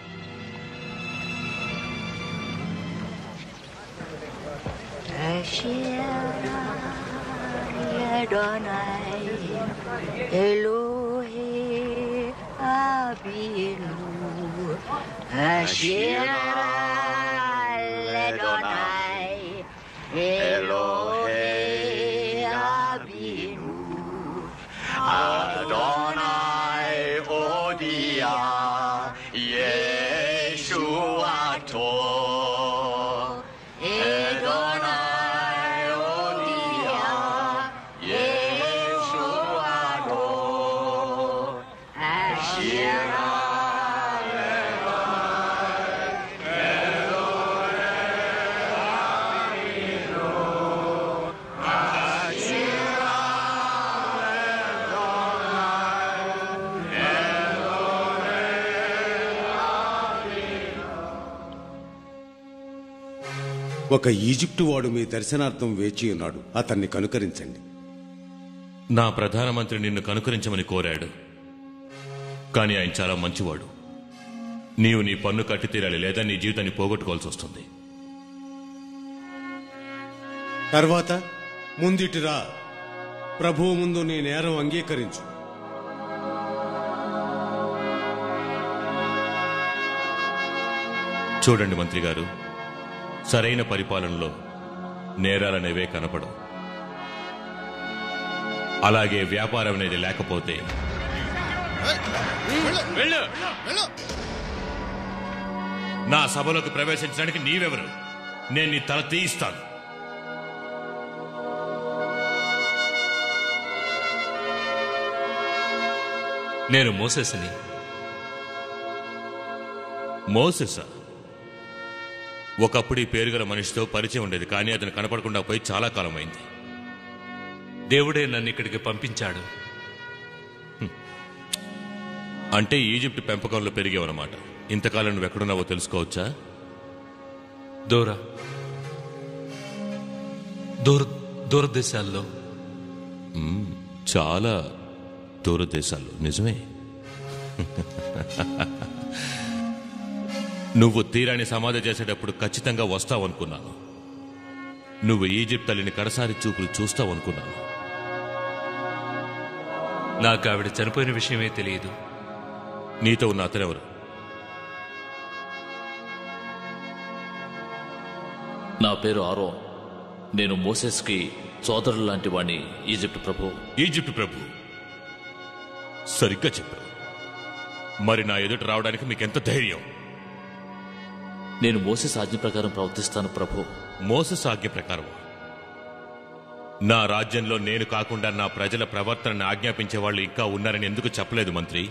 ఒక ఈజిప్టు వాడు మీ దర్శనార్థం వేచి ఉన్నాడు. అతన్ని కనుకరించండి. నా ప్రధానమంత్రి నిన్ను కనుకరించమని కోరాడు, కానీ ఆయన చాలా మంచివాడు. నీవు నీ పన్ను కట్టి తీరాలి, లేదా నీ జీవితాన్ని పోగొట్టుకోవాల్సి వస్తుంది. తర్వాత ముందిటిరా, ప్రభువు ముందు నీ నేరం అంగీకరించు. చూడండి మంత్రి గారు, సరైన పరిపాలనలో నేరాలనేవే కనపడవు. అలాగే వ్యాపారం అనేది లేకపోతే నా సభలోకి ప్రవేశించడానికి నీవెవరు? నేను నీ తల తీయిస్తాను. నేను మోసెస్ని. మోసెసా? ఒకప్పుడు ఈ పేరుగల మనిషితో పరిచయం ఉండేది, కానీ అతను కనపడకుండా పోయి చాలా కాలం అయింది. దేవుడే నన్ను ఇక్కడికి పంపించాడు. అంటే ఈజిప్ట్ పెంపకంలో పెరిగావన్నమాట. ఇంతకాలం నువ్వు ఎక్కడున్నావో తెలుసుకోవచ్చా? దూర దూర దూరదేశాల్లో. చాలా దూరదేశాల్లో. నిజమే. నువ్వు తీరాన్ని సమాధి చేసేటప్పుడు ఖచ్చితంగా వస్తావనుకున్నాను. నువ్వు ఈజిప్ట్ తల్లిని కడసారి చూపులు చూస్తావనుకున్నాను. నాకు ఆవిడ చనిపోయిన విషయమే తెలియదు. నీతో ఉన్న అతనెవరు? నా పేరు ఆరో. నేను మోసెస్కి సోదరుడు లాంటి వాణ్ణి. ఈజిప్ట్ ప్రభు. ఈజిప్ట్ ప్రభు, సరిగ్గా చెప్పావు. మరి నా ఎదుట రావడానికి మీకెంత ధైర్యం? నేను మోసెస్ ఆజ్ఞ ప్రకారం ప్రవర్తిస్తాను ప్రభు. మోసెస్ ఆజ్ఞ ప్రకారం? నా రాజ్యంలో నేను కాకుండా నా ప్రజల ప్రవర్తనను ఆజ్ఞాపించే వాళ్ళు ఇంకా ఉన్నారని ఎందుకు చెప్పలేదు మంత్రి?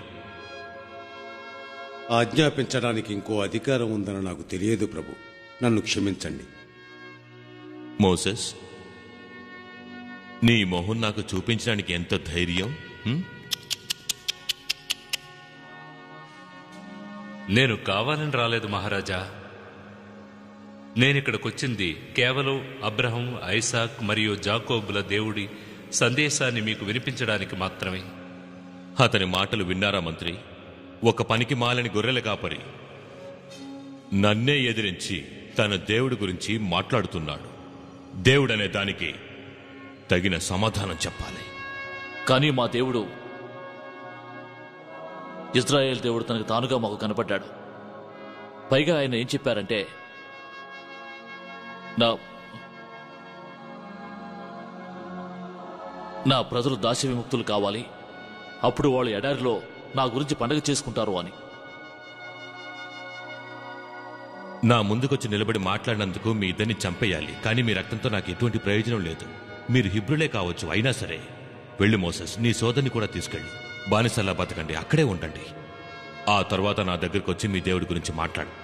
ఆజ్ఞాపించడానికి ఇంకో అధికారం ఉందని నాకు తెలియదు ప్రభు. నన్ను క్షమించండి. మోసెస్, నీ మొహం నాకు చూపించడానికి ఎంత ధైర్యం? నేను కావాలని రాలేదు మహారాజా. నేనిక్కడికొచ్చింది కేవలం అబ్రహం, ఐసాక్ మరియు జాకోబుల దేవుడి సందేశాన్ని మీకు వినిపించడానికి మాత్రమే. అతని మాటలు విన్నారా మంత్రి? ఒక పనికి మాలని గొర్రెల కాపరి నన్నే ఎదిరించి తన దేవుడి గురించి మాట్లాడుతున్నాడు. దేవుడనే దానికి తగిన సమాధానం చెప్పాలి. కానీ మా దేవుడు, ఇజ్రాయేల్ దేవుడు తనకు తానుగా మాకు కనపడ్డాడు. పైగా ఆయన ఏం చెప్పారంటే, నా నా ప్రజలు దాస్య విముక్తులు కావాలి, అప్పుడు వాళ్ళు ఎడారిలో నా గురించి పండగ చేసుకుంటారు అని. నా ముందుకొచ్చి నిలబడి మాట్లాడినందుకు మీ ఇద్దరిని చంపేయాలి, కానీ మీ రక్తంతో నాకు ఎటువంటి ప్రయోజనం లేదు. మీరు హిబ్రులే కావచ్చు, అయినా సరే వెళ్ళి మోసెస్, నీ సోదరిని కూడా తీసుకెళ్ళి బానిసల్లా బతకండి, అక్కడే ఉండండి. ఆ తర్వాత నా దగ్గరకు వచ్చి మీ దేవుడి గురించి మాట్లాడు.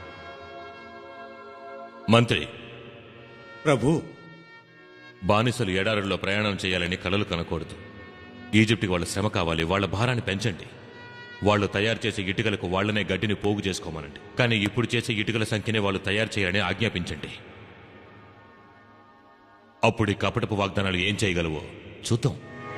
మంత్రి ప్రభు, బానిసలు ఎడారుల్లో ప్రయాణం చేయాలని కలలు కనకూడదు. ఈజిప్ట్కి వాళ్ళ శ్రమ కావాలి, వాళ్ళ భారాన్ని పెంచండి. వాళ్ళు తయారు చేసే ఇటుకలకు వాళ్లనే గడ్డిని పోగు చేసుకోమనండి. కానీ ఇప్పుడు చేసే ఇటుకల సంఖ్యనే వాళ్ళు తయారు చేయాలని ఆజ్ఞాపించండి. అప్పుడు ఈ కపటపు వాగ్దానాలు ఏం చేయగలవో చూద్దాం.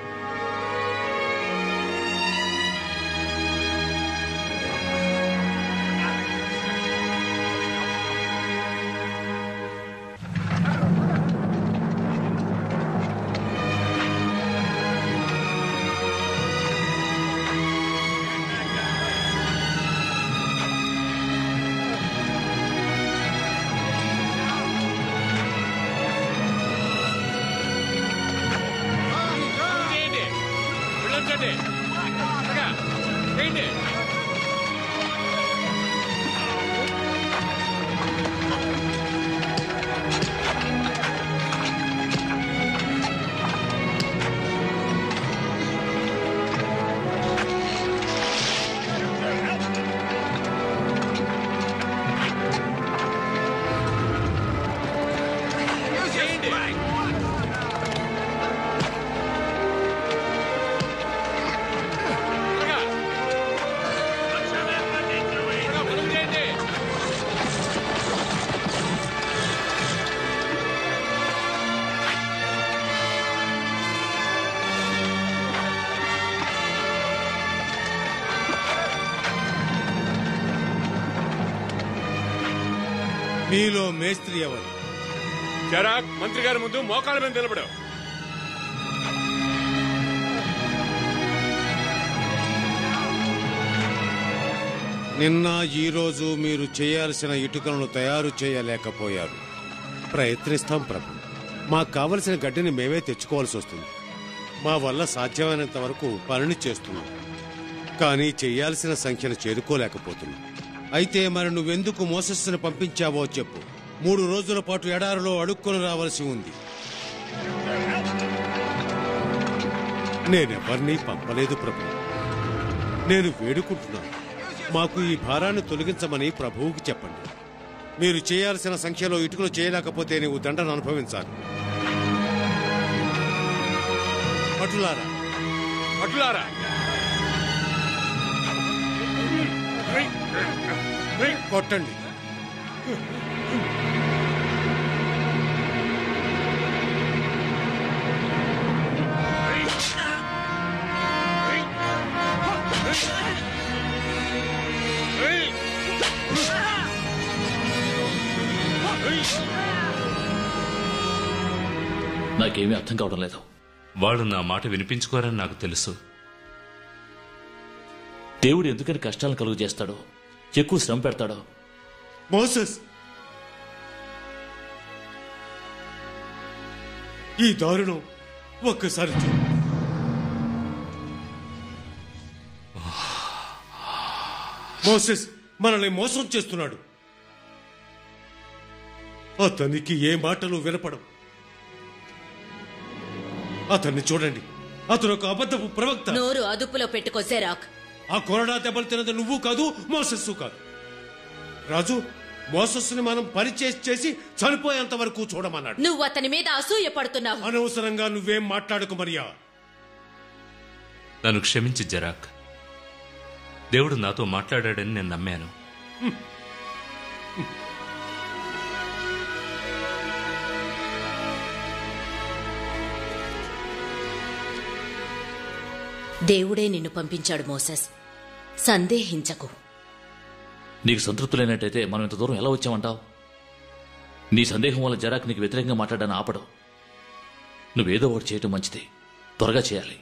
మీలో మేస్త్రి ఎవరు? జరాక్, మంత్రి గారి ముందు మోకాళ్ళ మీద నిలబడు. నిన్న ఈ రోజు మీరు చేయాల్సిన ఇటుకలను తయారు చేయలేకపోయారు. ప్రయత్నిస్తాం ప్రభు. మాకు కావలసిన గడ్డిని మేమే తెచ్చుకోవాల్సి వస్తుంది. మా వల్ల సాధ్యమైనంత వరకు పనిని చేస్తున్నాం, కానీ చేయాల్సిన సంఖ్యను చేరుకోలేకపోతున్నాం. అయితే మరి నువ్వెందుకు మోసెస్సును పంపించావో చెప్పు. మూడు రోజుల పాటు ఎడారిలో అడుక్కొని రావాల్సి ఉంది. నేనెవరినీ పంపలేదు ప్రభు. నేను వేడుకుంటున్నాను, మాకు ఈ భారాన్ని తొలగించమని ప్రభువుకి చెప్పండి. మీరు చేయాల్సిన సంఖ్యలో ఇటుకలు చేయలేకపోతే నీవు దండను అనుభవించాలి. పటులారా పటులారా కొట్టండి. నాకేమీ అర్థం కావడం లేదు. వాళ్ళు నా మాట వినిపించుకోరని నాకు తెలుసు. దేవుడు ఎందుకని కష్టాలను కలుగు చేస్తాడో, ఎక్కువ శ్రమ పెడతాడో? మోసెస్, ఈ దారుణం ఒక్కసారి చూ. మోసెస్ మనల్ని మోసం చేస్తున్నాడు. అతనికి ఏ మాటలు వినపడం. అతన్ని చూడండి, అతను ఒక అబద్ధపు ప్రవక్త. నోరు అదుపులో పెట్టుకో సెరాక్. ఆ కొరడా దెబ్బలు తినది నువ్వు కాదు, మోసెస్సు కాదు. రాజు, మోసెస్సుని మనం పరిచయం చేసి చనిపోయేంత వరకు చూడమన్నాడు. నువ్వు అతని మీద అసూయ పడుతున్నావు. అనవసరంగా నువ్వేం మాట్లాడకు మరియా. నన్ను క్షమించి జరాక్. దేవుడు నాతో మాట్లాడాడని నేను నమ్మాను. దేవుడే నిన్ను పంపించాడు మోసెస్, సందేహించకు. నీకు సంతృప్తి లేనట్టయితే మనం ఇంత దూరం ఎలా వచ్చామంటావు? నీ సందేహం వల్ల జరాక్ నీకు వ్యతిరేకంగా మాట్లాడాలని ఆపడం. నువ్వేదో ఒకటి చేయటం మంచిది, త్వరగా చేయాలి.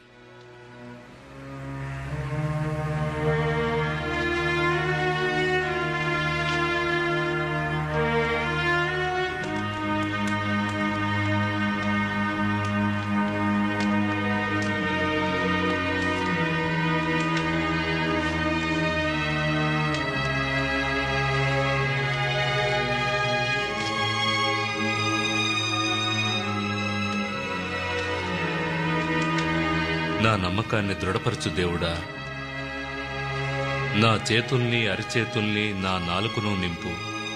నా నమ్మకాన్ని దృఢపరచు దేవుడా. నా చేతుల్ని అరిచేతుల్ని నా నాలుకను నింపు.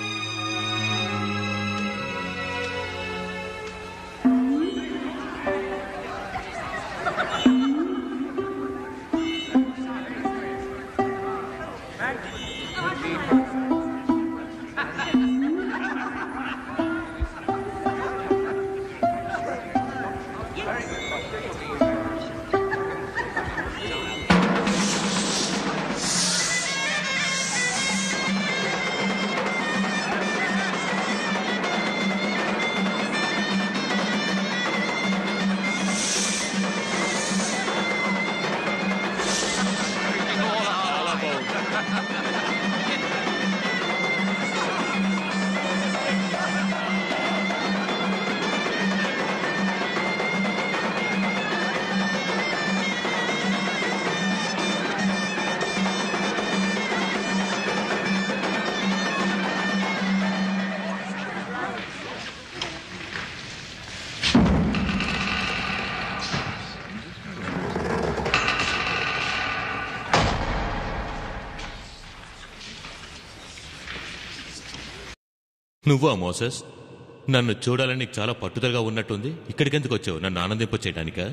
నువ్వా మోసెస్? నన్ను చూడాలని నీకు చాలా పట్టుదలగా ఉన్నట్టుంది. ఇక్కడికి ఎందుకు వచ్చావు? నన్ను ఆనందింప చేయడానికా?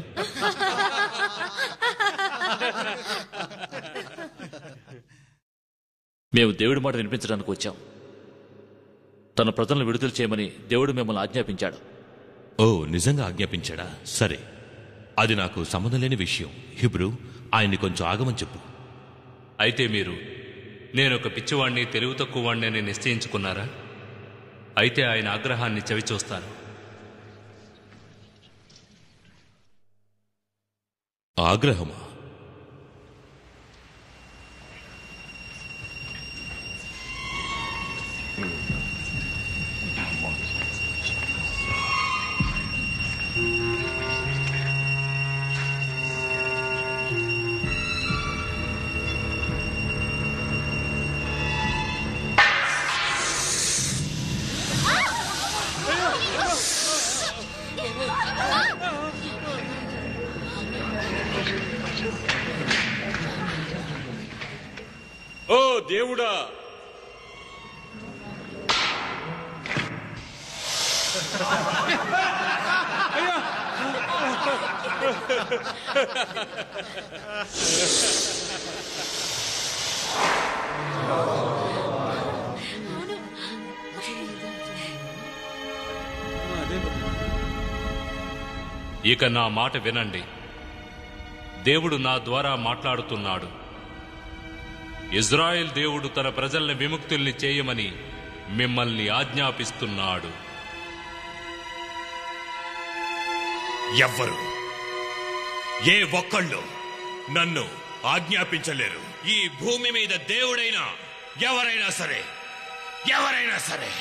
మేము దేవుడి మాట వినిపించడానికి వచ్చాం. తన ప్రజలను విడుదల చేయమని దేవుడు మిమ్మల్ని ఆజ్ఞాపించాడు. ఓ, నిజంగా ఆజ్ఞాపించాడా? సరే, అది నాకు సంబంధం లేని విషయం. హిబ్రూ, ఆయన్ని కొంచెం ఆగమని చెప్పు. అయితే మీరు నేనొక పిచ్చివాణ్ణి, తెలివి తక్కువ వాణ్ణి అని నిశ్చయించుకున్నారా? అయితే ఆయన ఆగ్రహాన్ని చవిచూస్తాను. ఆగ్రహమా? ఓ దేవుడా! ఇక నా మాట వినండి. దేవుడు నా ద్వారా మాట్లాడుతున్నాడు. ఇజ్రాయెల్ దేవుడు తన ప్రజల్ని విముక్తుల్ని చేయమని మిమ్మల్ని ఆజ్ఞాపిస్తున్నాడు. ఎవ్వరు ఏ ఒక్కళ్ళు నన్ను ఆజ్ఞాపించలేరు. ఈ భూమి మీద దేవుడైనా ఎవరైనా సరే ఎవరైనా సరే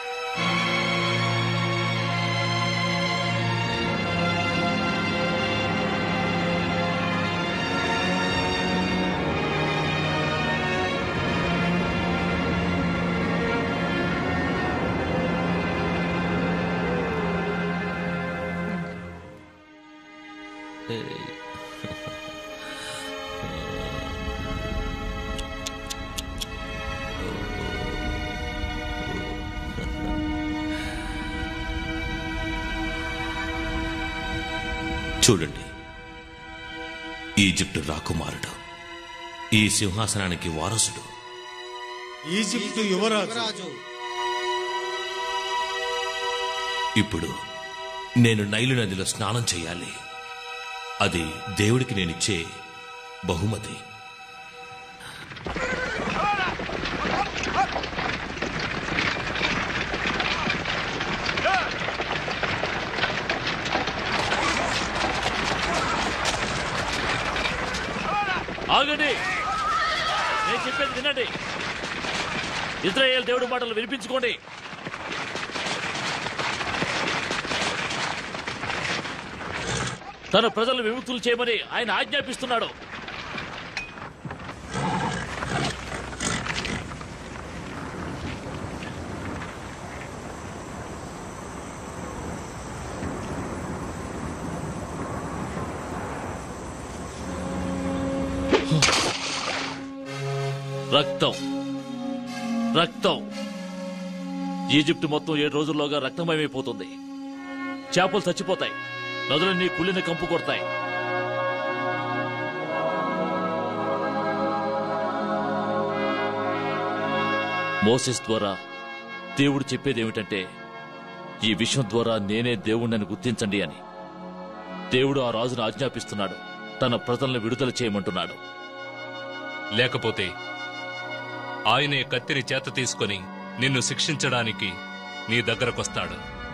చూడండి, ఈజిప్టు రాకుమారుడు, ఈ సింహాసనానికి వారసుడు, ఈజిప్టు యువరాజు. ఇప్పుడు నేను నైలు నదిలో స్నానం చేయాలి. అది దేవుడికి నేనిచ్చే బహుమతి. ఆగండి, నేను చెప్పేది వినండి. ఇశ్రాయేలు దేవుడి మాటలు వినిపించుకోండి. తన ప్రజలను విముక్తులు చేయమని ఆయన ఆజ్ఞాపిస్తున్నాడు. రక్తం రక్తం ఈజిప్ట్ మొత్తం ఏడు రోజుల్లోగా రక్తమయమైపోతుంది. చేపలు చచ్చిపోతాయి, నదులన్నీ కుళ్ళిన కంపు కొడతాయి. మోసెస్ ద్వారా దేవుడు చెప్పేది ఏమిటంటే, ఈ విషయం ద్వారా నేనే దేవుణ్ణని గుర్తించండి అని. దేవుడు ఆ రాజును ఆజ్ఞాపిస్తున్నాడు, తన ప్రజలను విడుదల చేయమంటున్నాడు. లేకపోతే ఆయనే కత్తిని చేత తీసుకొని నిన్ను శిక్షించడానికి నీ దగ్గరకొస్తాడు.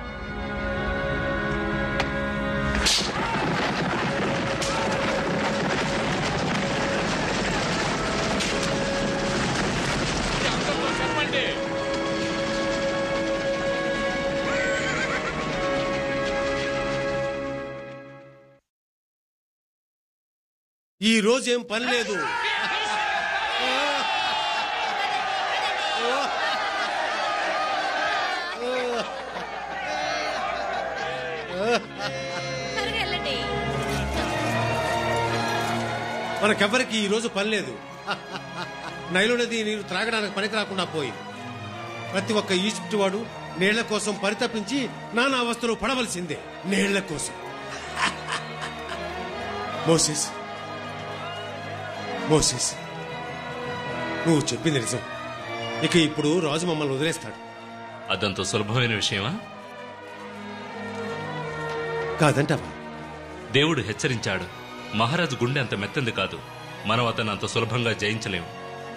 చెప్పండి. ఈ రోజేం పని లేదు. మనకెవ్వరికి ఈ రోజు పని లేదు. నైలు నది నీరు త్రాగడానికి పనికి రాకుండా పోయింది. ప్రతి ఒక్క ఈజిప్ట్ వాడు నీళ్ల కోసం పరితపించి నానా అవస్థలు పడవలసిందే. నీళ్ల కోసం. మోసెస్ మోసెస్ నువ్వు చెప్పింది నిజం. ఇక ఇప్పుడు రాజు మమ్మల్ని వదిలేస్తాడు. అదంత సులభమైన విషయమా? కాదంటావా? దేవుడు హెచ్చరించాడు, మహారాజు గుండె అంత మెత్తంది కాదు, మనం అతను అంత సులభంగా జయించలేము.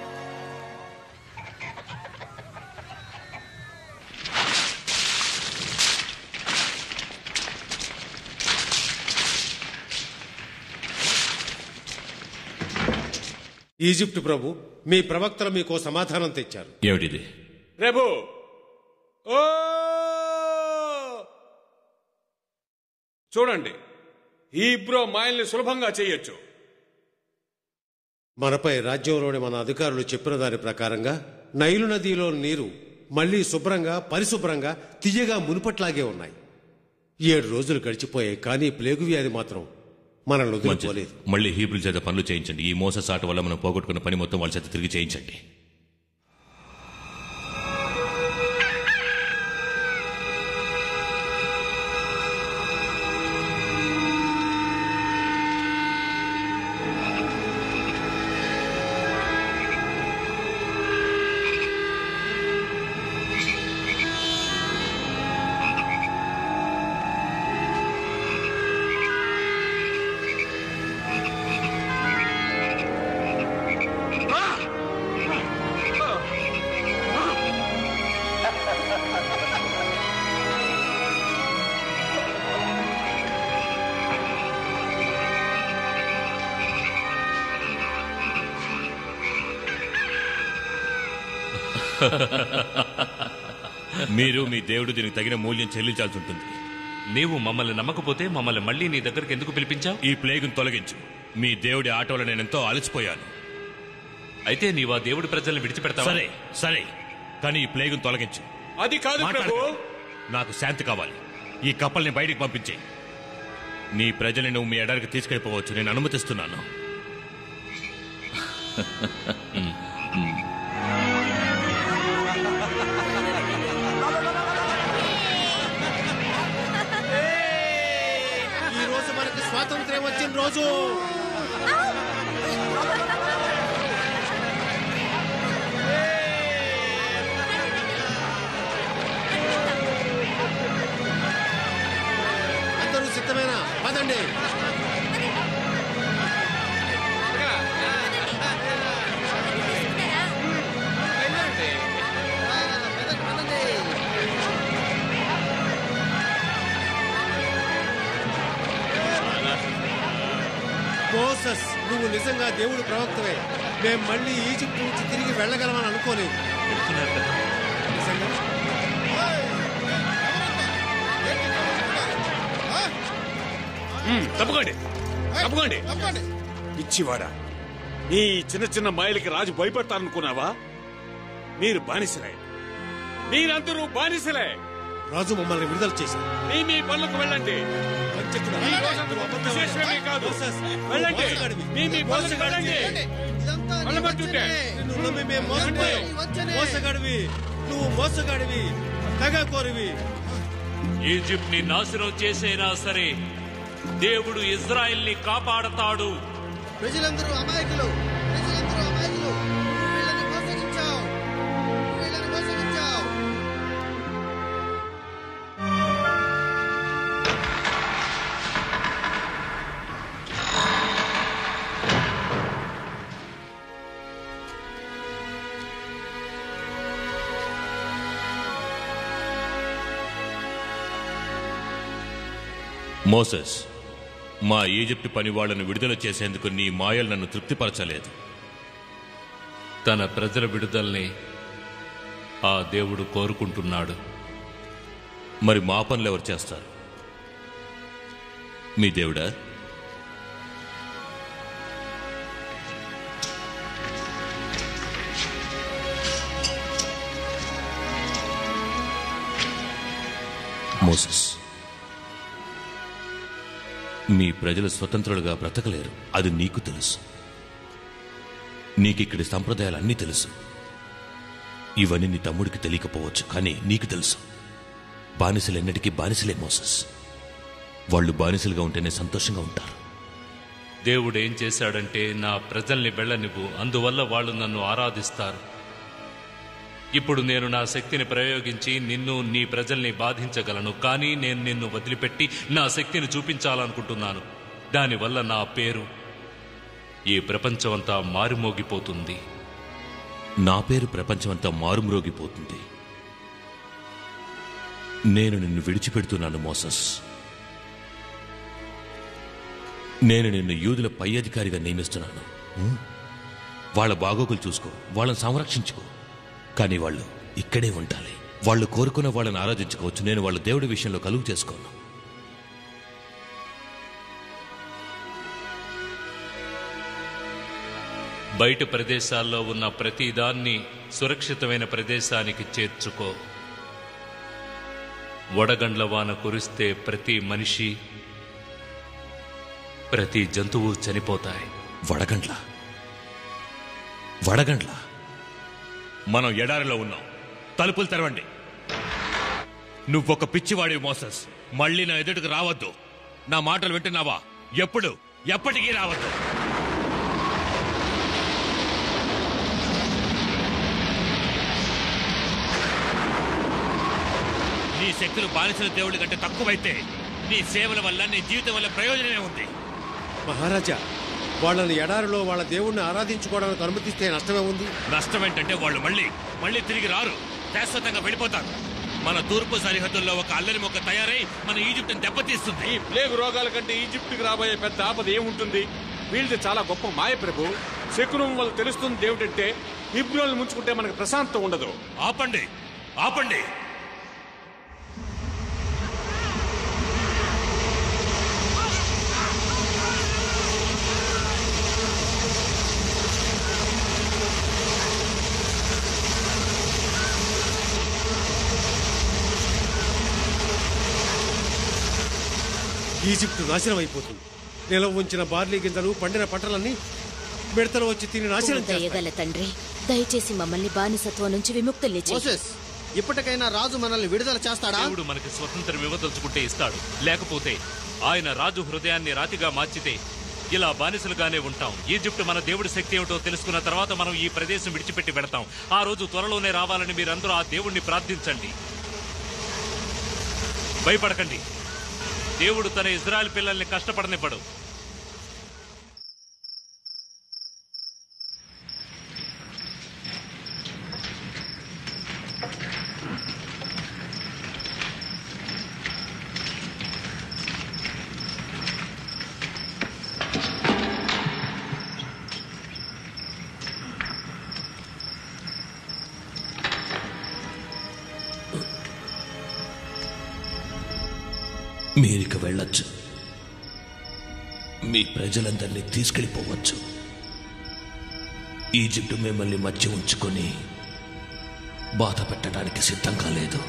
ఈజిప్ట్ ప్రభు, మీ ప్రవక్తలు మీకు సమాధానం తెచ్చారు. ఏమిటిది? ప్రభు, ఓ చూడండి, ఈ హీబ్రూ మాయల్ని సులభంగా చేయొచ్చు. మనపై రాజ్యంలోని మన అధికారులు చెప్పిన దాని ప్రకారంగా నైలు నదిలో నీరు మళ్లీ శుభ్రంగా పరిశుభ్రంగా తియ్యగా మునుపట్లాగే ఉన్నాయి. ఏడు రోజులు గడిచిపోయాయి, కానీ ప్లేగు వ్యాధి మాత్రం మనల్ని వదిలిపోలేదు. మళ్ళీ హీబ్రూ చేత పనులు చేయించండి. ఈ మోససాట వల్ల మనం పోగొట్టుకున్న పని మొత్తం వాళ్ళ చేత తిరిగి చేయించండి. మీరు మీ దేవుడు దీనికి తగిన మూల్యం చెల్లించాల్సి ఉంటుంది. నీవు మమ్మల్ని నమ్మకపోతే మమ్మల్ని మళ్ళీ నీ దగ్గరికి ఎందుకు పిలిపించావు? ఈ ప్లేగును తొలగించు. మీ దేవుడి ఆటోలో నేనెంతో అలసిపోయాను. అయితే నీవు ఆ దేవుడి ప్రజల్ని విడిచిపెడతావా? సరే సరే, కానీ ఈ ప్లేగును తొలగించు. అది కాదు ప్రభు. నాకు శాంతి కావాలి. ఈ కప్పల్ని బయటికి పంపించే. నీ ప్రజల్ని నువ్వు మీ ఎడారికి తీసుకెళ్ళిపోవచ్చు. నేను అనుమతిస్తున్నాను. ఈ రోజు మనకి స్వాతంత్ర్యం వచ్చిన రోజు. అందరూ సిద్ధమేనా? పదండి. మోసెస్, నువ్వు నిజంగా దేవుడు ప్రవక్తవే. మేము మళ్ళీ ఈజిప్ట్ నుంచి తిరిగి వెళ్ళగలమని అనుకోలేదు. నిజంగా తప్పకండి తప్పకండి. పిచ్చివాడా, ఈ చిన్న చిన్న మాయలకి రాజు భయపడతారనుకున్నావా? మీరు బానిసలే, మీరందరూ బానిసలే. రాజు మమ్మల్ని విడుదల చేశారు. మీ మీ పనులకు వెళ్ళండి. ఈ రోజంతా విశేషమేమీ కాదు. వెళ్ళండి, మీ మీ పనులకు వెళ్ళండి. వెళ్ళమంటుంటే మోసగాడివి, నువ్వు మోసగాడివి, తెగకోరివి. ఈజిప్ట్ ని నాశనం చేసైనా సరే దేవుడు ఇజ్రాయెల్ ని కాపాడతాడు. ప్రజలందరూ అమాయకులు, ప్రజలందరూ అమాయకులు. వీళ్ళని మోసగించావు, వీళ్ళని మోసగించావు. మోసెస్, మా ఈజిప్టు పని వాళ్లను విడుదల చేసేందుకు నీ మాయలు నన్ను తృప్తిపరచలేదు. తన ప్రజల విడుదలని ఆ దేవుడు కోరుకుంటున్నాడు. మరి మా పనులు ఎవరు చేస్తారు? మీ దేవుడా? మోసెస్, మీ ప్రజలు స్వతంత్రులుగా బ్రతకలేరు. అది నీకు తెలుసు. నీకిక్కడి సంప్రదాయాలన్నీ తెలుసు. ఇవన్నీ నీ తమ్ముడికి తెలియకపోవచ్చు, కానీ నీకు తెలుసు. బానిసలు ఎన్నటికీ బానిసలే మోసెస్. వాళ్ళు బానిసలుగా ఉంటేనే సంతోషంగా ఉంటారు. దేవుడు ఏం చేశాడంటే నా ప్రజల్ని వెళ్ళనివ్వు, అందువల్ల వాళ్ళు నన్ను ఆరాధిస్తారు. ఇప్పుడు నేను నా శక్తిని ప్రయోగించి నిన్ను నీ ప్రజల్ని బాధించగలను, కానీ నేను నిన్ను వదిలిపెట్టి నా శక్తిని చూపించాలనుకుంటున్నాను. దానివల్ల నా పేరు ఈ ప్రపంచమంతా మారుమోగిపోతుంది. నా పేరు ప్రపంచమంతా మారుమ్రోగిపోతుంది. నేను నిన్ను విడిచిపెడుతున్నాను మోసెస్. నేను నిన్ను యూదుల పై అధికారిగా నియమిస్తున్నాను. వాళ్ళ బాగోగులు చూసుకో, వాళ్ళని సంరక్షించుకో. కానీ వాళ్ళు ఇక్కడే ఉండాలి. వాళ్ళు కోరుకున్న వాళ్ళని ఆరాధించుకోవచ్చు. నేను వాళ్ళ దేవుడి విషయంలో కలుగు చేసుకోను. బయట ప్రదేశాల్లో ఉన్న ప్రతిదాన్ని సురక్షితమైన ప్రదేశానికి చేర్చుకో. వడగండ్ల వాన కురిస్తే ప్రతి మనిషి, ప్రతి జంతువు చనిపోతాయి. వడగండ్ల వడగండ్ల మనం ఎడారిలో ఉన్నాం. తలుపులు తెరవండి. నువ్వొక పిచ్చివాడివి మోసెస్. మళ్ళీ నా ఎదుటికి రావద్దు. నా మాటలు వింటున్నావా? ఎప్పుడు ఎప్పటికీ రావద్దు. నీ శక్తులు బానిసల దేవుడి కంటే తక్కువైతే నీ సేవల వల్ల, నీ జీవితం వల్ల ప్రయోజనమే ఉంది. మహారాజా, వాళ్ళని ఎడారిలో వాళ్ళ దేవుణ్ణి ఆరాధించుకోవడానికి అనుమతిస్తే నష్టమే ఉంది. నష్టం ఏంటంటే వాళ్ళు మళ్ళీ మళ్ళీ తిరిగి రారు. శాశ్వతంగా వెళ్ళిపోతారు. మన తూర్పు సరిహద్దుల్లో ఒక అల్లరి మొక్క తయారై మన ఈజిప్టుని దెబ్బతీస్తుంది. ఈ ప్లేగు రోగాల కంటే ఈజిప్టుకి రాబోయే పెద్ద ఆపద ఏముంటుంది? వీళ్ళది చాలా గొప్ప మాయ ప్రభు. శకునం వల్ల తెలుస్తుంది ఏమిటంటే హిబ్రోల్ని ముంచుకుంటే మనకు ప్రశాంతత ఉండదు. ఆపండి, ఆపండి. ఈజిప్టు నాశనం అయిపోతుంది. నిలవ ఉంచిన బార్లీ గింజలు, పండిన పంటలన్నీ మిడతలు వచ్చి తిని నాశనం చేస్తాయి. దయగల తండ్రి, దయచేసి మమ్మల్ని బానిసత్వం నుంచి విముక్తుల్ని చేయి. మోసెస్, ఇప్పటికైనా రాజు మనల్ని విడుదల చేస్తాడా? దేవుడు మనకి స్వతంత్రం ఇవ్వదలుచుకుంటే ఇస్తాడు. లేకపోతే ఆయన రాజు హృదయాన్ని రాతిగా మార్చితే ఇలా బానిసలుగానే ఉంటాం. ఈజిప్ట్ మన దేవుడి శక్తి ఏమిటో తెలుసుకున్న తర్వాత మనం ఈ ప్రదేశం విడిచిపెట్టి వెడతాం. ఆ రోజు త్వరలోనే రావాలని మీరందరూ ఆ దేవుణ్ణి ప్రార్థించండి. భయపడకండి. దేవుడు తన ఇజ్రాయెల్ పిల్లల్ని కష్టపడనివ్వడు. మీరిక వెళ్ళొచ్చు. మీ ప్రజలందరినీ తీసుకెళ్ళిపోవచ్చు. ఈజిప్టు మిమ్మల్ని మధ్య ఉంచుకొని బాధ పెట్టడానికి సిద్ధంగా లేదు.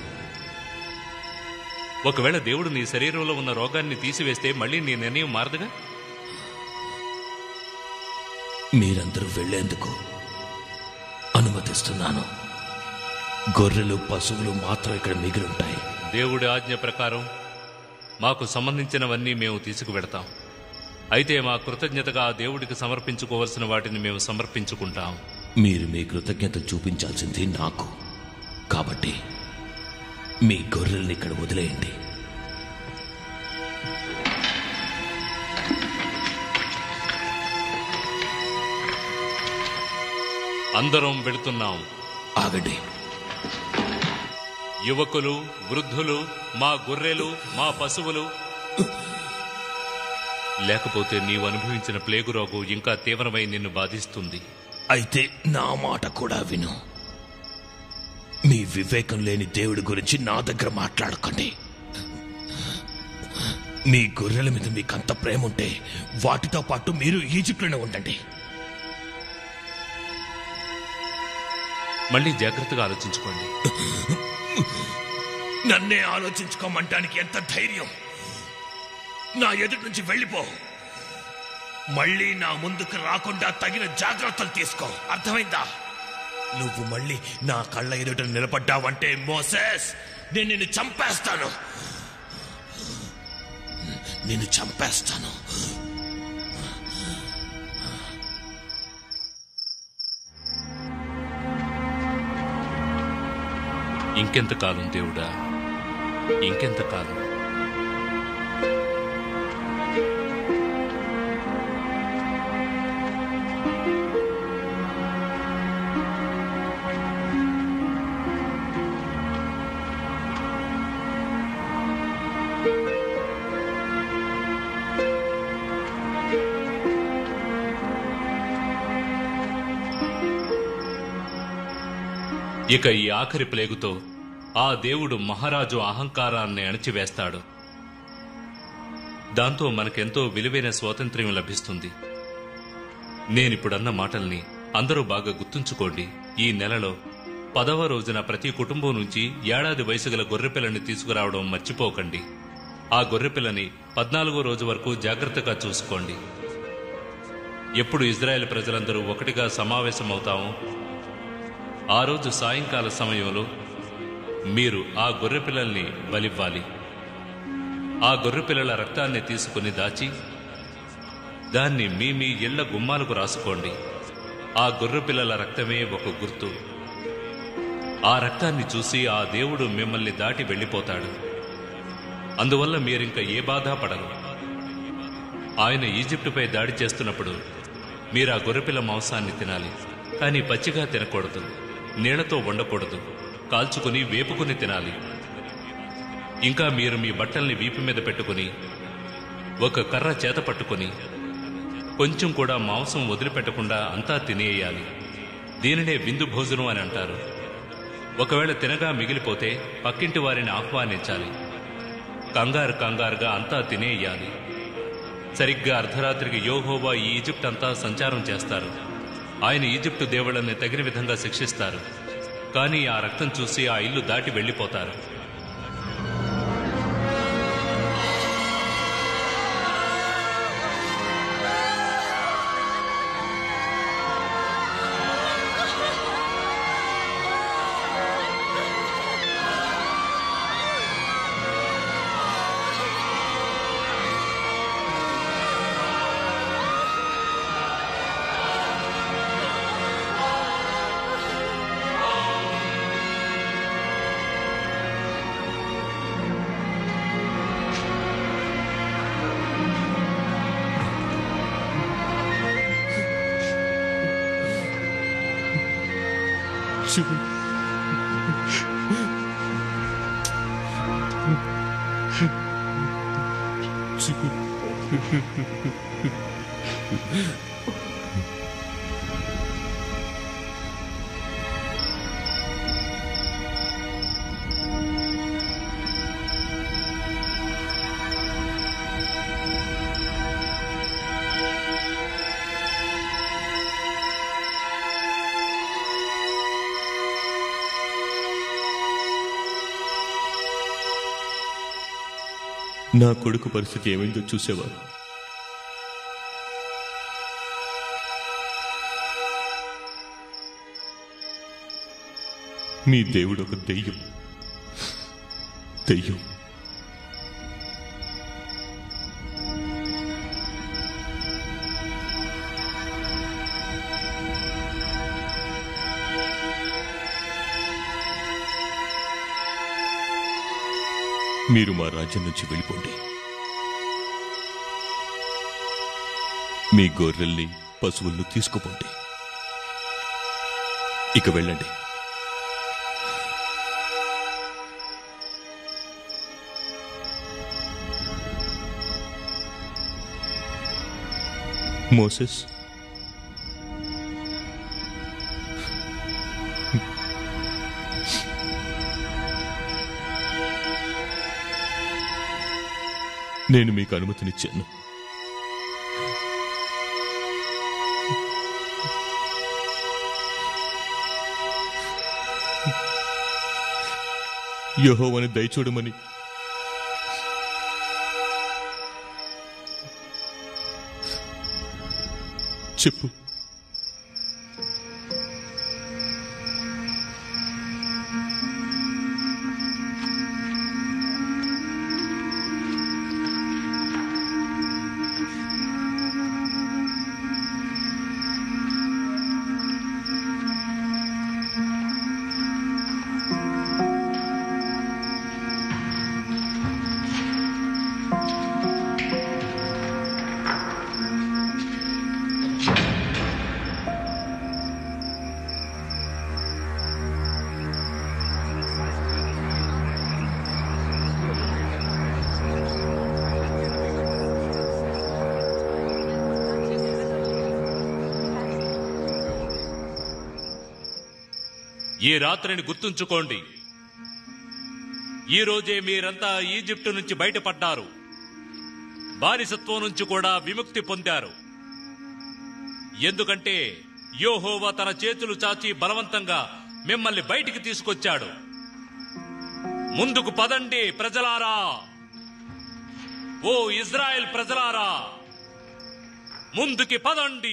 ఒకవేళ దేవుడు నీ శరీరంలో ఉన్న రోగాన్ని తీసివేస్తే మళ్ళీ నీ నిర్ణయం మారదుగా. మీరందరూ వెళ్లేందుకు అనుమతిస్తున్నాను. గొర్రెలు, పశువులు మాత్రం ఇక్కడ మిగిలి ఉంటాయి. దేవుడి ఆజ్ఞ ప్రకారం మాకు సంబంధించినవన్నీ మేము తీసుకువెడతాం. అయితే మా కృతజ్ఞతగా ఆ దేవుడికి సమర్పించుకోవలసిన వాటిని మేము సమర్పించుకుంటాం. మీరు మీ కృతజ్ఞత చూపించాల్సింది నాకు. కాబట్టి మీ గొర్రెల్ని ఇక్కడ వదిలేయండి. అందరం వెళుతున్నాం. ఆగండి. యువకులు, వృద్ధులు, మా గొర్రెలు, మా పశువులు. లేకపోతే నీవు అనుభవించిన ప్లేగు రోగం ఇంకా తీవ్రమై నిన్ను బాధిస్తుంది. అయితే నా మాట కూడా విను. మీ వివేకం లేని దేవుడి గురించి నా దగ్గర మాట్లాడకండి. మీ గొర్రెల మీద మీకంత ప్రేమ ఉంటే వాటితో పాటు మీరు ఈజిప్ట్లోనే ఉండండి. మళ్ళీ జాగ్రత్తగా ఆలోచించుకోండి. నన్నే ఆలోచించుకోమంటానికి ఎంత ధైర్యం! నా ఎదుటి నుంచి వెళ్ళిపో. మళ్ళీ నా ముందుకు రాకుండా తగిన జాగ్రత్తలు తీసుకో. అర్థమైందా? నువ్వు మళ్ళీ నా కళ్ళ ఎదుట నిలబడ్డావంటే మోసెస్, నేను నిన్ను చంపేస్తాను. నిన్ను చంపేస్తాను. ఇంకెంతకాలం దేవుడా, ఇంకెంతకాలం? ఇక ఈ ఆఖరి ప్లేగుతో ఆ దేవుడు మహారాజు అహంకారాన్ని అణచివేస్తాడు. దాంతో మనకెంతో విలువైన స్వాతంత్ర్యం లభిస్తుంది. నేనిప్పుడన్న మాటల్ని అందరూ బాగా గుర్తుంచుకోండి. ఈ నెలలో పదవ రోజున ప్రతి కుటుంబం నుంచి ఏడాది వయసు గల గొర్రెపిల్లని తీసుకురావడం మర్చిపోకండి. ఆ గొర్రెపిల్లని పద్నాలుగో రోజు వరకు జాగ్రత్తగా చూసుకోండి. ఎప్పుడు ఇజ్రాయెల్ ప్రజలందరూ ఒకటిగా సమావేశమవుతామో ఆ రోజు సాయంకాల సమయంలో మీరు ఆ గొర్రెపిల్లల్ని బలివ్వాలి. ఆ గొర్రెపిల్లల రక్తాన్ని తీసుకుని దాచి దాన్ని మీ మీ ఇళ్ల గుమ్మాలకు రాసుకోండి. ఆ గొర్రెపిల్లల రక్తమే ఒక గుర్తు. ఆ రక్తాన్ని చూసి ఆ దేవుడు మిమ్మల్ని దాటి వెళ్ళిపోతాడు. అందువల్ల మీరింక ఏ బాధ పడరు. ఆయన ఈజిప్టుపై దాడి చేస్తున్నప్పుడు మీరు ఆ గొర్రెపిల్ల మాంసాన్ని తినాలి. కానీ పచ్చిగా తినకూడదు, నీళ్లతో వండకూడదు, కాల్చుకుని వేపుకుని తినాలి. ఇంకా మీరు మీ బట్టల్ని వీపు మీద పెట్టుకుని ఒక కర్ర చేత పట్టుకుని కొంచెం కూడా మాంసం వదిలిపెట్టకుండా అంతా తినేయాలి. దీనినే విందు భోజనం అని అంటారు. ఒకవేళ తినగా మిగిలిపోతే పక్కింటి వారిని ఆహ్వానించాలి. కంగారు కంగారుగా అంతా తినేయాలి. సరిగ్గా అర్ధరాత్రికి యెహోవా ఈ ఈజిప్ట్ అంతా సంచారం చేస్తారు. ఆయన ఈజిప్టు దేవుళ్ళని తగిన విధంగా శిక్షిస్తారు. కానీ ఆ రక్తం చూసి ఆ ఇల్లు దాటి వెళ్ళిపోతారు. నా కొడుకు పరిస్థితి ఏమైందో చూసేవా? మీ దేవుడు ఒక దెయ్యం దెయ్యం మీరు మా రాజ్యం నుంచి వెళ్ళిపోండి. మీ గొర్రెల్ని పశువులను తీసుకుపోండి. ఇక వెళ్ళండి. మోసెస్, నేను మీకు అనుమతినిచ్చాను. యెహోవాని దయచూడమని చెప్పు. ఈ రాత్రిని గుర్తుంచుకోండి. ఈ రోజే మీరంతా ఈజిప్టు నుంచి బయటపడ్డారు. బానిసత్వం నుంచి కూడా విముక్తి పొందారు. ఎందుకంటే యెహోవా తన చేతులు చాచి బలవంతంగా మిమ్మల్ని బయటికి తీసుకొచ్చాడు. ముందుకు పదండి ప్రజలారా, ఓ ఇజ్రాయెల్ ప్రజలారా, ముందుకి పదండి.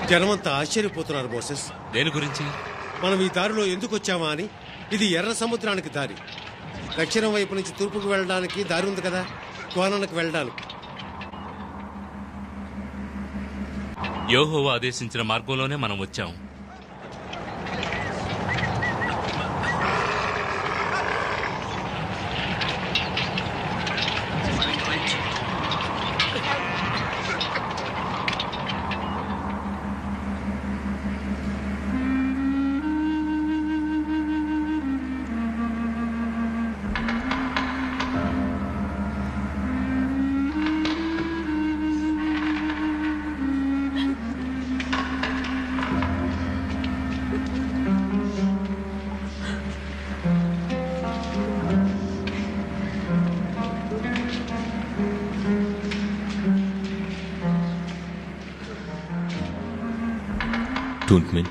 జనమంతా ఆశ్చర్యపోతున్నారు మోసెస్. దేని గురించి? మనం ఈ దారిలో ఎందుకు వచ్చామా అని. ఇది ఎర్ర సముద్రానికి దారి. దక్షిణం వైపు నుంచి తూర్పుకు వెళ్ళడానికి దారి ఉంది కదా, కోనకు వెళ్ళడానికి. యెహోవా ఆదేశించిన మార్గంలోనే మనం వచ్చాం. టూన్ట్మెన్,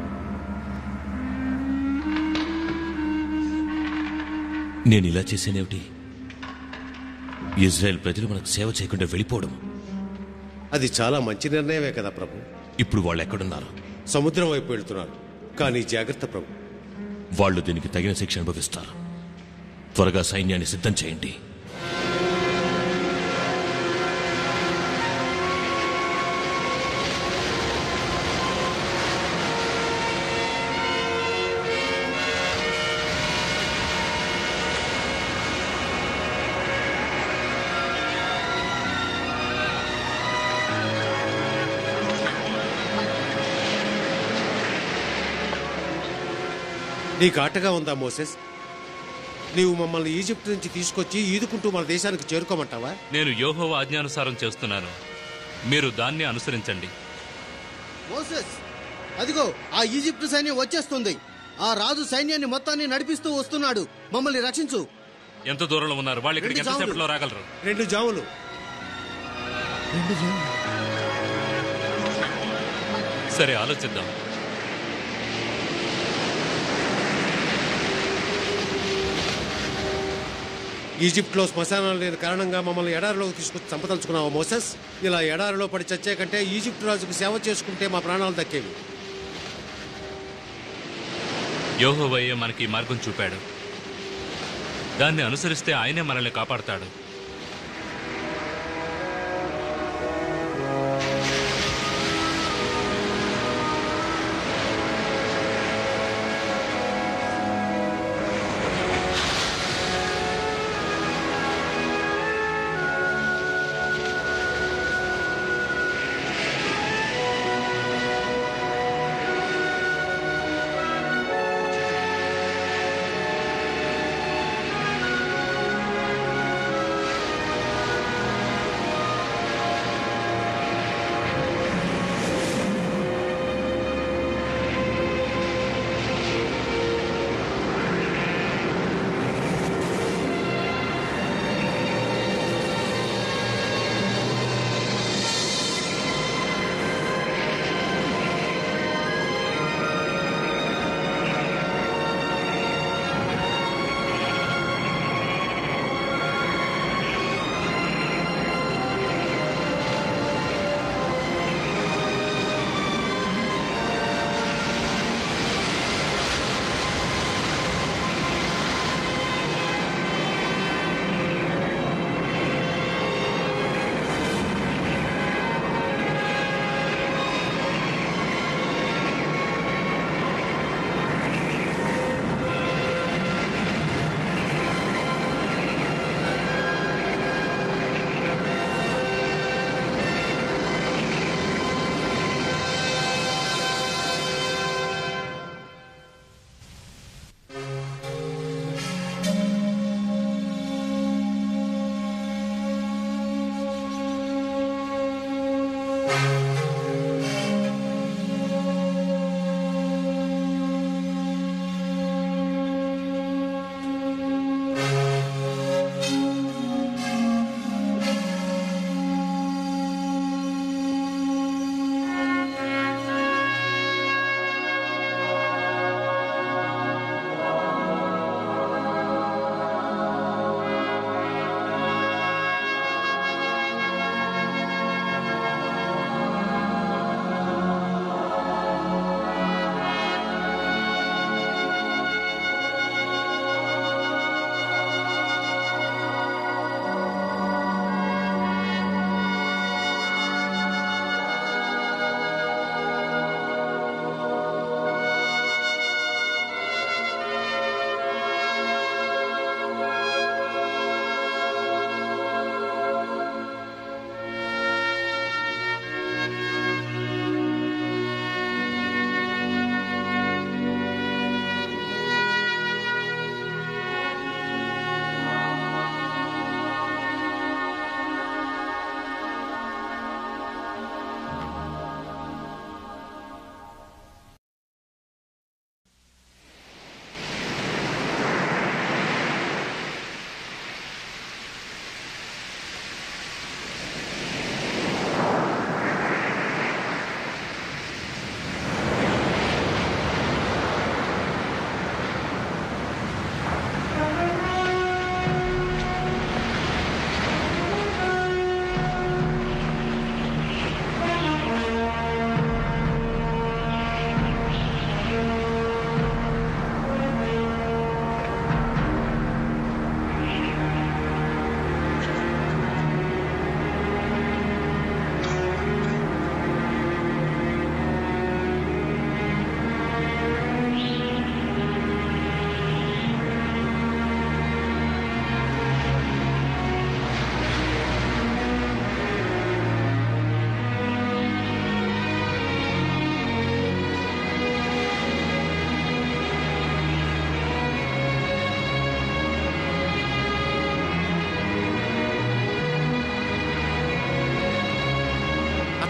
నేను ఇలా చేసేనేమిటి? ఇజ్రాయెల్ ప్రజలు మనకు సేవ చేయకుండా వెళ్ళిపోవడం. అది చాలా మంచి నిర్ణయమే కదా ప్రభు. ఇప్పుడు వాళ్ళు ఎక్కడున్నారు? సముద్రం వైపు వెళ్తున్నారు. కానీ జాగ్రత్త ప్రభు, వాళ్ళు దీనికి తగిన శిక్ష అనుభవిస్తారు. త్వరగా సైన్యాన్ని సిద్ధం చేయండి. నీకు ఆటగా ఉందా మోసెస్? నీవు మమ్మల్ని ఈజిప్ట్ నుంచి తీసుకొచ్చి ఈదుకుంటూ మన దేశానికి చేరుకోమంటావా? నేను యెహోవా ఆజ్ఞానుసారం చేస్తున్నాను, మీరు దాన్ని అనుసరించండి. మోసెస్, అదిగో ఆ ఈజిప్ట్ సైన్యం వచ్చేస్తుంది. ఆ రాజు సైన్యాన్ని మొత్తాన్ని నడిపిస్తూ వస్తున్నాడు. మమ్మల్ని రక్షించు. ఎంత దూరంలో ఉన్నారు? వాళ్ళు ఇక్కడికి రెండు జాములు. ఎంతసేపట్లో రాగలరు? రెండు జాములు. రెండు జాములు. సరే, ఆలోచిద్దాం. ఈజిప్ట్లో శ్మశానాలు లేని కారణంగా మమ్మల్ని ఎడారిలోకి తీసుకొచ్చి చంపదలుచుకున్నావా మోసెస్? ఇలా ఎడారిలో పడి చచ్చే కంటే ఈజిప్ట్ రాజుకు సేవ చేసుకుంటే మా ప్రాణాలు దక్కేవి. యెహోవాయే మనకి ఈ మార్గం చూపాడు. దాన్ని అనుసరిస్తే ఆయనే మనల్ని కాపాడతాడు.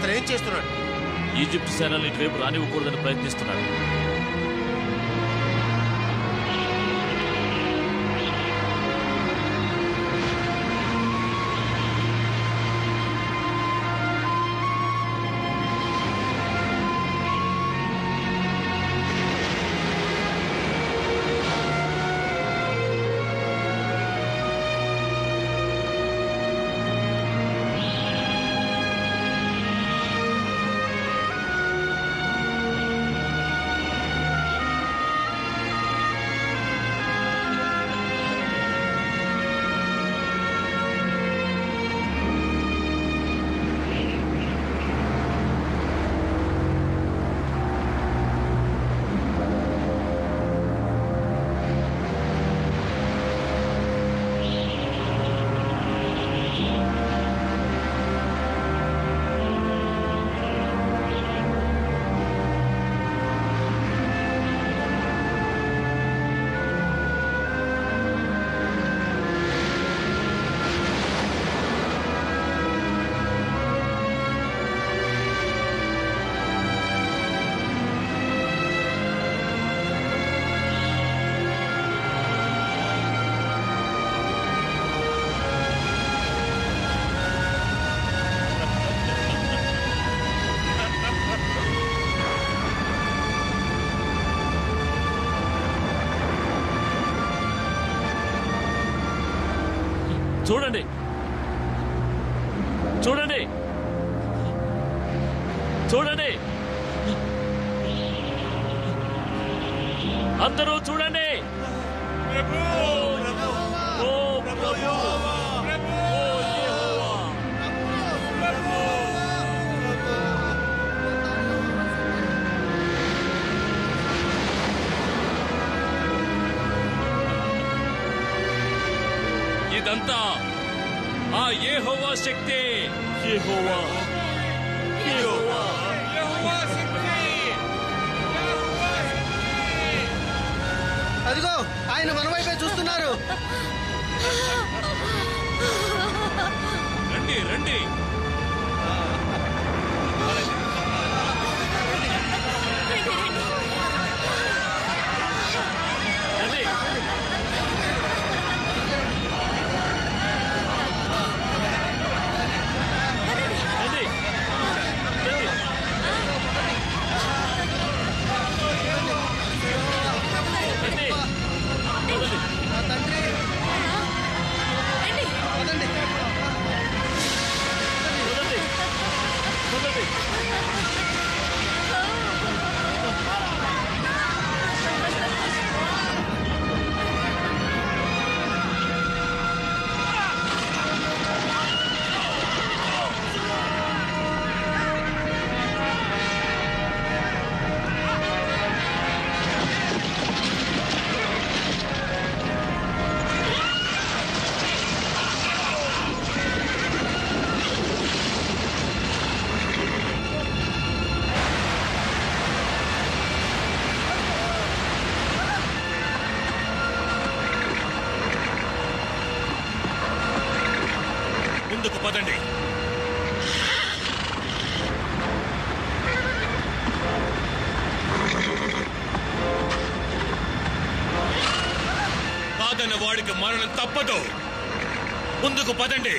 అతను ఏం చేస్తున్నాడు? ఈజిప్ట్ సేనల్ని ఇటువైపు రానివ్వకూడదని ప్రయత్నిస్తున్నాడు. చూడండి చూడండి చూడండి అందరూ చూడండి. ఓ ప్రభు, ఇదంతా ఆ యెహోవా శక్తి. యెహోవా యెహోవా అదిగో ఆయన మన వైపే చూస్తున్నారు. రండి రండి. ముందుకు పదండి. కాదన్న వాడికి మరణం తప్పదు. ముందుకు పదండి.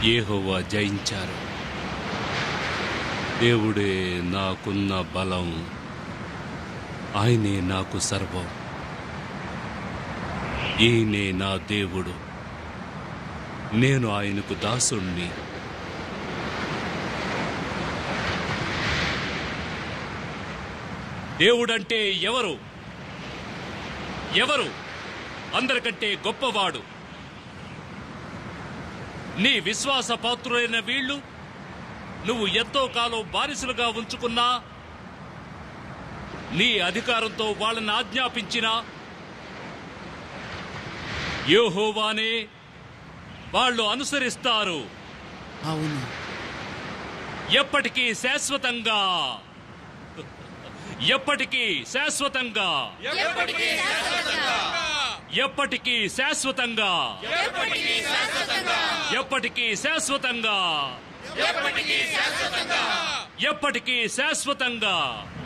యెహోవా జయించారు. దేవుడే నాకున్న బలం, ఆయనే నాకు సర్వం. ఈయనే నా దేవుడు, నేను ఆయనకు దాసుణ్ణి. దేవుడంటే ఎవరు? ఎవరు అందరికంటే గొప్పవాడు? నీ విశ్వాస పాత్రులైన వీళ్ళు నువ్వు ఎంతో కాలం బానిసలుగా ఉంచుకున్నా, నీ అధికారంతో వాళ్ళని ఆజ్ఞాపించినా యెహోవానే వాళ్ళు అనుసరిస్తారు. అవును, ఎప్పటికీ శాశ్వతంగా, ఎప్పటికీ శాశ్వతంగా, ఎప్పటికీ శాశ్వతంగా, ఎప్పటికీ శాశ్వతంగా, ఎప్పటికీ శాశ్వతంగా, ఎప్పటికీ శాశ్వతంగా.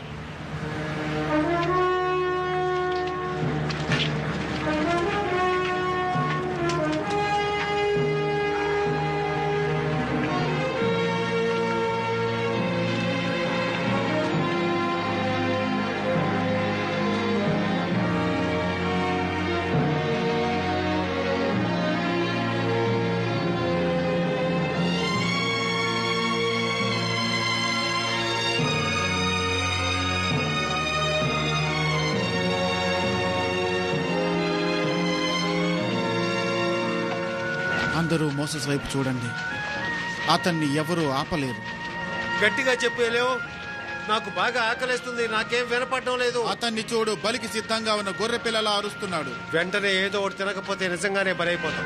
అందరూ మోసెస్ వైపు చూడండి, అతన్ని ఎవరూ ఆపలేరు. గట్టిగా చెప్పలేవు, నాకు బాగా ఆకలిస్తుంది, నాకేం వినపడడం లేదు. అతన్ని చూడు, బలికి సిద్ధంగా ఉన్న గొర్రె పిల్లలా అరుస్తున్నాడు. వెంటనే ఏదో ఒకటి తినకపోతే నిజంగానే బలైపోతాం.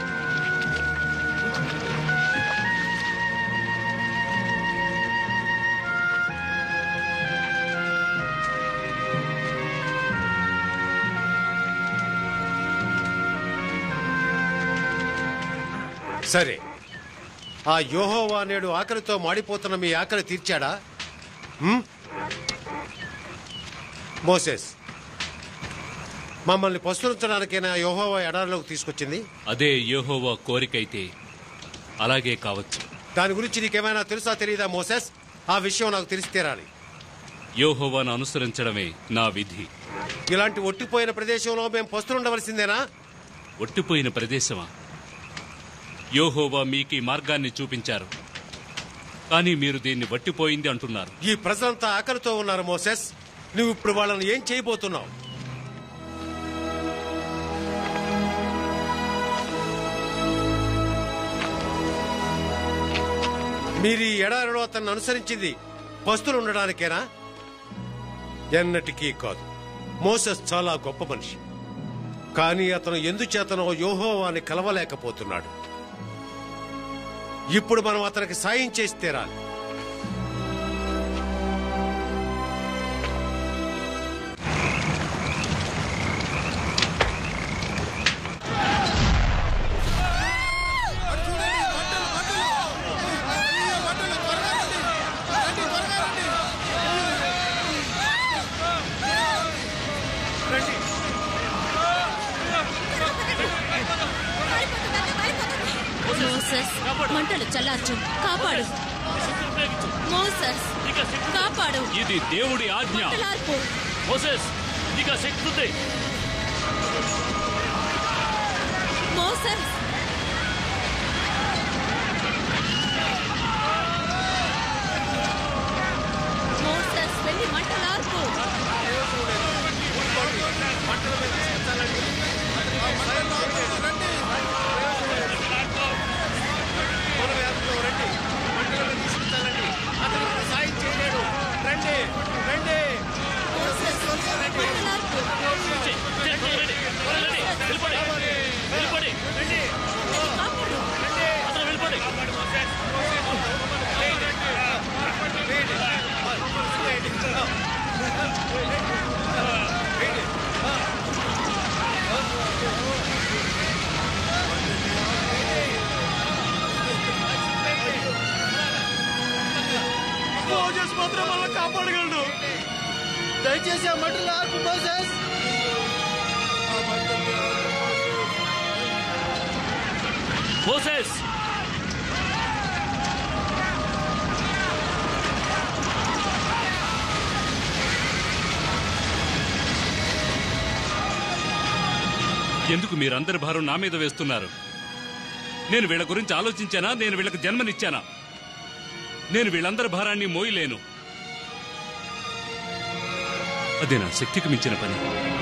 సరే, ఆ యెహోవా నేడు ఆకలితో మాడిపోతున్న మీ ఆకలి తీర్చాడా? మోసెస్, మమ్మల్ని పస్తులుంచడానికైనా యెహోవా ఎడారిలోకి తీసుకొచ్చింది? అదే యెహోవా కోరికైతే అలాగే కావచ్చు. దాని గురించి నీకేమైనా తెలుసా తెలియదా మోసెస్? ఆ విషయం నాకు తెలిసి తీరాలి. యెహోవాను అనుసరించడమే నా విధి. ఇలాంటి ఒట్టిపోయిన ప్రదేశంలో మేము పస్తులుండవలసిందేనా? ఒట్టిపోయిన ప్రదేశమా? యెహోవా మీకు ఈ మార్గాన్ని చూపించారు, కానీ మీరు దీన్ని వట్టిపోయింది అంటున్నారు. ఈ ప్రజలంతా ఆకలితో ఉన్నారు మోసెస్, నువ్వు ఇప్పుడు వాళ్ళని ఏం చేయబోతున్నావు? మీరు ఈ ఎడారిలో అతన్ని అనుసరించింది పస్తులు ఉండడానికేనా? ఎన్నటికీ కాదు. మోసెస్ చాలా గొప్ప మనిషి, కానీ అతను ఎందుచేతనో యెహోవాని కలవలేకపోతున్నాడు. ఇప్పుడు మనం అతనికి సాయం చేసి తీరాలి. మోసెస్, మంటలు చల్లార్చు, కాపాడు. మోసెస్, కాపాడు. ఇది దేవుడి ఆజ్ఞ. చల్లార్పు. మోసెస్, నీకు శక్తి ఉంది. మోసెస్, మోసెస్, వెళ్ళి మంటలార్పు. మాత్రం మనం కాపాడగలడు. దయచేసి ఆ మంటలు ఆర్పు మోసెస్. మోసెస్, ఎందుకు మీరందరి భారం నా మీద వేస్తున్నారు? నేను వీళ్ళ గురించి ఆలోచించానా? నేను వీళ్ళకి జన్మనిచ్చానా? నేను వీళ్ళందరి భారాన్ని మోయలేను. అది నా శక్తికి మించిన పని.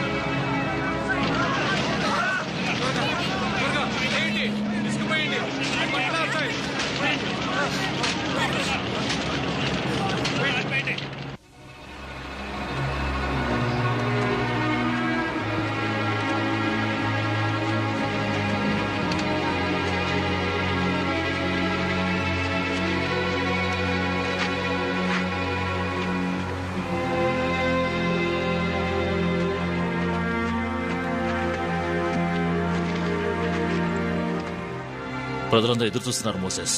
ప్రజలందరూ ఎదురు చూస్తున్నారు మోసెస్.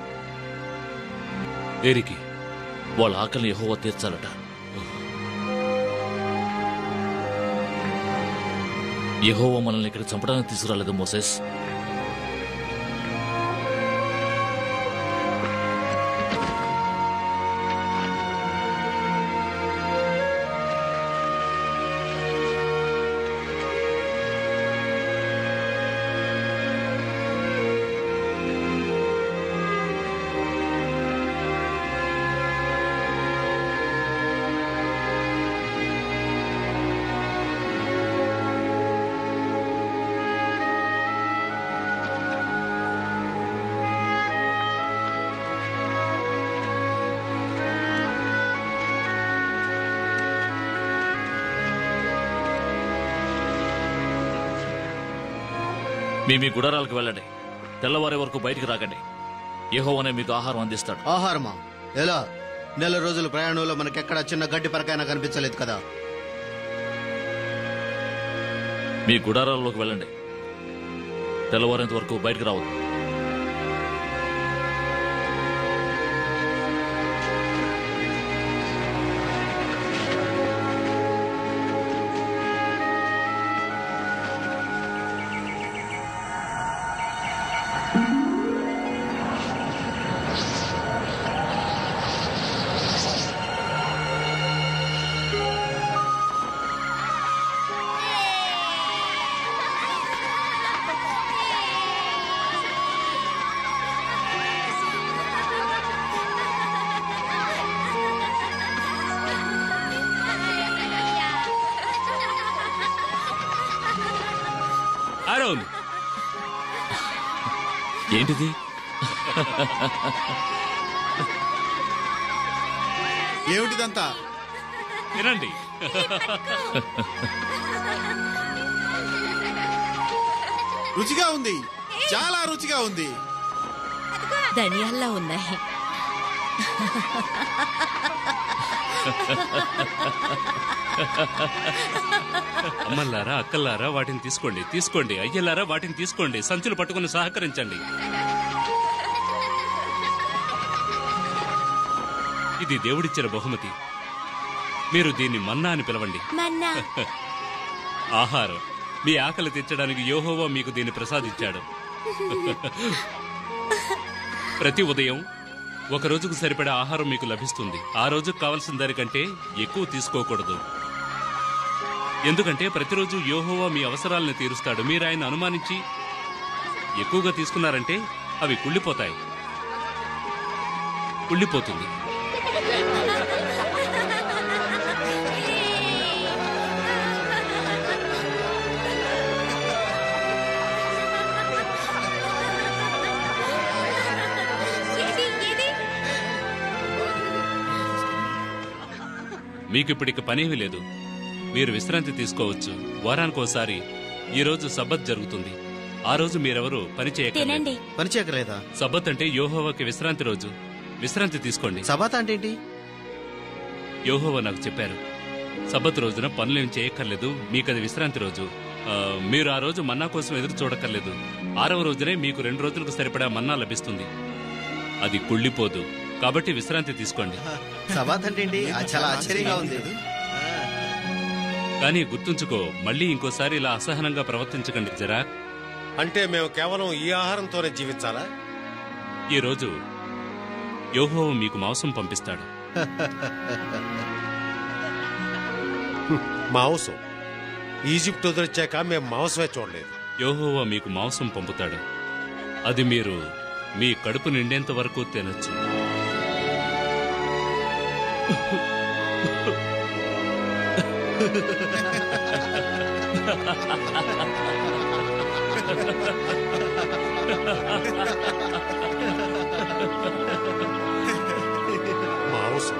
దేనికి? వాళ్ళ ఆకలిని యెహోవా తీర్చాలట. యెహోవా మనల్ని ఇక్కడ చంపడానికి తీసుకురాలేదు మోసెస్. మీ మీ గుడారాలకు వెళ్ళండి. తెల్లవారే వరకు బయటికి రాకండి. యెహోవానే మీకు ఆహారం అందిస్తాడు. ఆహారమా? ఎలా? నెల రోజుల ప్రయాణంలో మనకెక్కడ చిన్న గడ్డి పరకైనా కనిపించలేదు కదా. మీ గుడారాల్లోకి వెళ్ళండి. తెల్లవారేంత వరకు బయటికి రావద్దు. ఏంటిది? ఏమిటిదంతా? తినండి. రుచిగా ఉంది, చాలా రుచిగా ఉంది. ధనియాల్లా ఉన్నాయి. అమ్మల్లారా, అక్కల్లారా వాటిని తీసుకోండి, తీసుకోండి. అయ్యలారా వాటిని తీసుకోండి. సంచులు పట్టుకుని సహకరించండి. ఇది దేవుడిచ్చిన బహుమతి. మీరు దీన్ని మన్నా అని పిలవండి. ఆహారం. మీ ఆకలి తీర్చడానికి యెహోవా మీకు దీన్ని ప్రసాదించాడు. ప్రతి ఉదయం ఒక రోజుకు సరిపడే ఆహారం మీకు లభిస్తుంది. ఆ రోజుకు కావలసిన దానికంటే ఎక్కువ తీసుకోకూడదు. ఎందుకంటే ప్రతిరోజు యెహోవా మీ అవసరాలను తీరుస్తాడు. మీరు ఆయన అనుమానించి ఎక్కువగా తీసుకున్నారంటే అవి కుళ్ళిపోతాయి. కుళ్ళిపోతుంది. మీకిప్పటికి పనేమీ లేదు. మీరు విశ్రాంతి తీసుకోవచ్చు. వారానికోసారి ఈ రోజు సబ్బత్ జరుగుతుంది. ఆ రోజు మీరెవరూ పని చేయకండి. పని చేయకలేదా? సబ్బత్ అంటే యెహోవాకి విశ్రాంతి రోజు. విశ్రాంతి తీసుకోండి. సబ్బత్ అంటే ఏంటి? యెహోవా నాకు చెప్పారు. సబ్బత్ రోజున పనులేం చేయక్కర్లేదు. మీకది విశ్రాంతి రోజు. మీరు ఆ రోజు మన్నా కోసం ఎదురు చూడక్కర్లేదు. ఆరవ రోజునే మీకు రెండు రోజులకు సరిపడా మన్నా లభిస్తుంది. అది కుళ్ళిపోదు. కాబట్టి విశ్రాంతి తీసుకోండి. సబ్బత్ అంటే ఏంటి? చాలా ఆశ్చర్యంగా ఉంది. కానీ గుర్తుంచుకో, మళ్ళీ ఇంకోసారి ఇలా అసహనంగా ప్రవర్తించకండి జరా. అంటే మేము కేవలం ఈ ఆహారంతోనే జీవించాలా? ఈ రోజు యెహోవా మీకు మాంసం ఈజిప్ట్ వదిలిచ్చాక మేము మాంసమే చూడలేదు. యెహోవా మీకు మాంసం పంపుతాడు. అది మీరు మీ కడుపు నిండేంత వరకు తినొచ్చు. మాంసం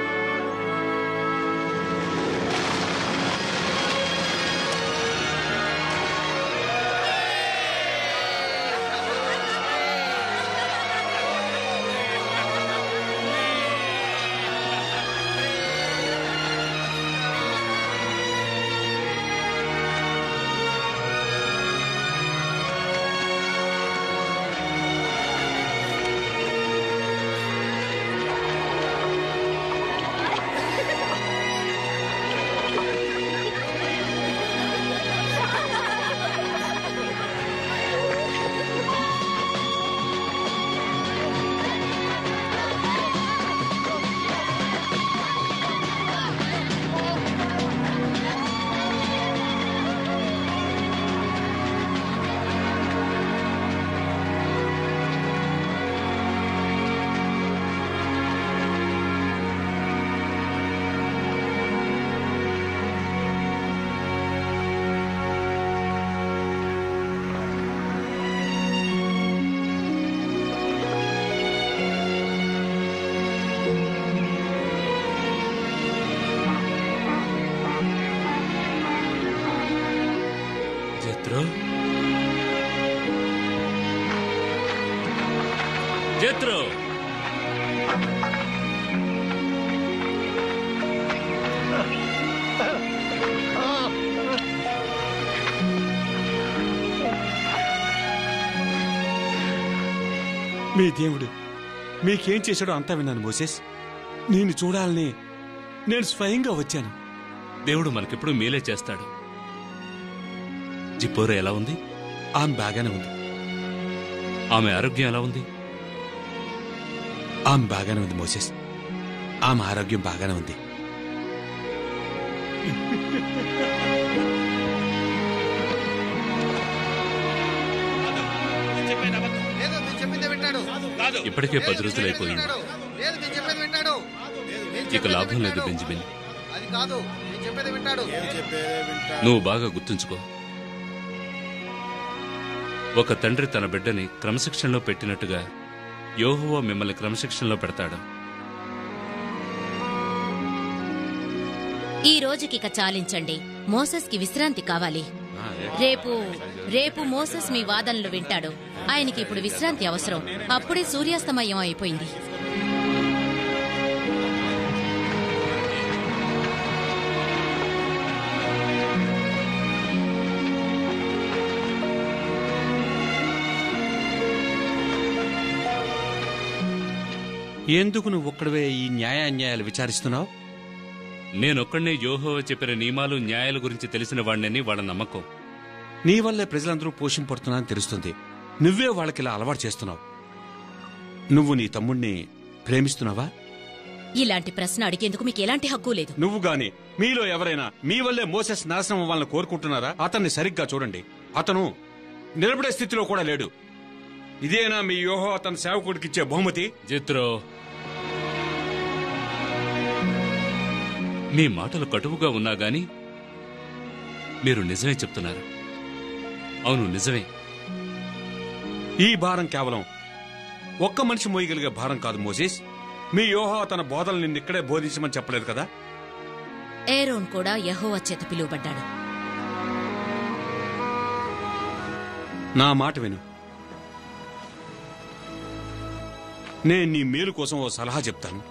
జెత్రో, మీ దేవుడు మీకేం చేశాడో అంతా విన్నాను మోసెస్. నేను చూడాలని నేను స్వయంగా వచ్చాను. దేవుడు మనకెప్పుడు మేలే చేస్తాడు. జిప్పోరా ఎలా ఉంది? ఆమె బాగానే ఉంది. ఆమె ఆరోగ్యం ఎలా ఉంది? ఆమె బాగానే ఉంది మోసెస్. ఆమె ఆరోగ్యం బాగానే ఉంది. ఇప్పటికే పది రోజులైపోయింది. ఇక లాభం లేదు బెంజమిన్. నువ్వు బాగా గుర్తుంచుకో, ఒక తండ్రి తన బిడ్డని క్రమశిక్షణలో పెట్టినట్టుగా యెహోవా మిమ్మల్ని క్రమశిక్షణలో పెడతాడు. ఈ రోజుకిక చాలించండి. మోసెస్కి విశ్రాంతి కావాలి. రేపు రేపు మోసెస్ మీ వాదనలు వింటాడు. ఆయనకి ఇప్పుడు విశ్రాంతి అవసరం. అప్పుడే సూర్యాస్తమయం అయిపోయింది. ఎందుకు నువ్వు ఒక్కడవే ఈ న్యాయాన్యాయాలు విచారిస్తున్నావు? నేనొక్కడనే యెహోవా చెప్పిన నియమాలు న్యాయాల గురించి తెలిసిన వాడినని వాళ్ళ నమ్మకం. నీ వల్లే ప్రజలందరూ పోషింపడుతున్నారని తెలుస్తుంది. నువ్వే వాళ్ళకి ఇలా అలవాటు చేస్తున్నావు. నువ్వు నీ తమ్ముణ్ణి ప్రేమిస్తున్నావా? ఇలాంటి ప్రశ్న అడిగేందుకు మీకు ఎలాంటి హక్కు లేదు. నువ్వు గాని మీలో ఎవరైనా మీ వల్లే మోసెస్ నాశనం అవ్వాలని కోరుకుంటున్నారా? అతన్ని సరిగ్గా చూడండి. అతను నిలబడే స్థితిలో కూడా లేడు. ఇదేనా మీ యెహోవా తన సేవకుడికిచ్చే బహుమతి? జెత్రో, మీ మాటలు కటువుగా ఉన్నా గాని మీరు నిజమే చెప్తున్నారు. అవును, నిజమే. ఈ భారం కేవలం ఒక్క మనిషి మోయగలిగే భారం కాదు మోసెస్. మీ యెహోవా తన బోధలు నిన్నిక్కడే బోధించమని చెప్పలేదు కదా? ఏరోన్ కూడా యెహోవా చేత పిలువబడ్డాడు. నా మాట విను. నేను నీ మేలు కోసం ఓ సలహా చెప్తాను.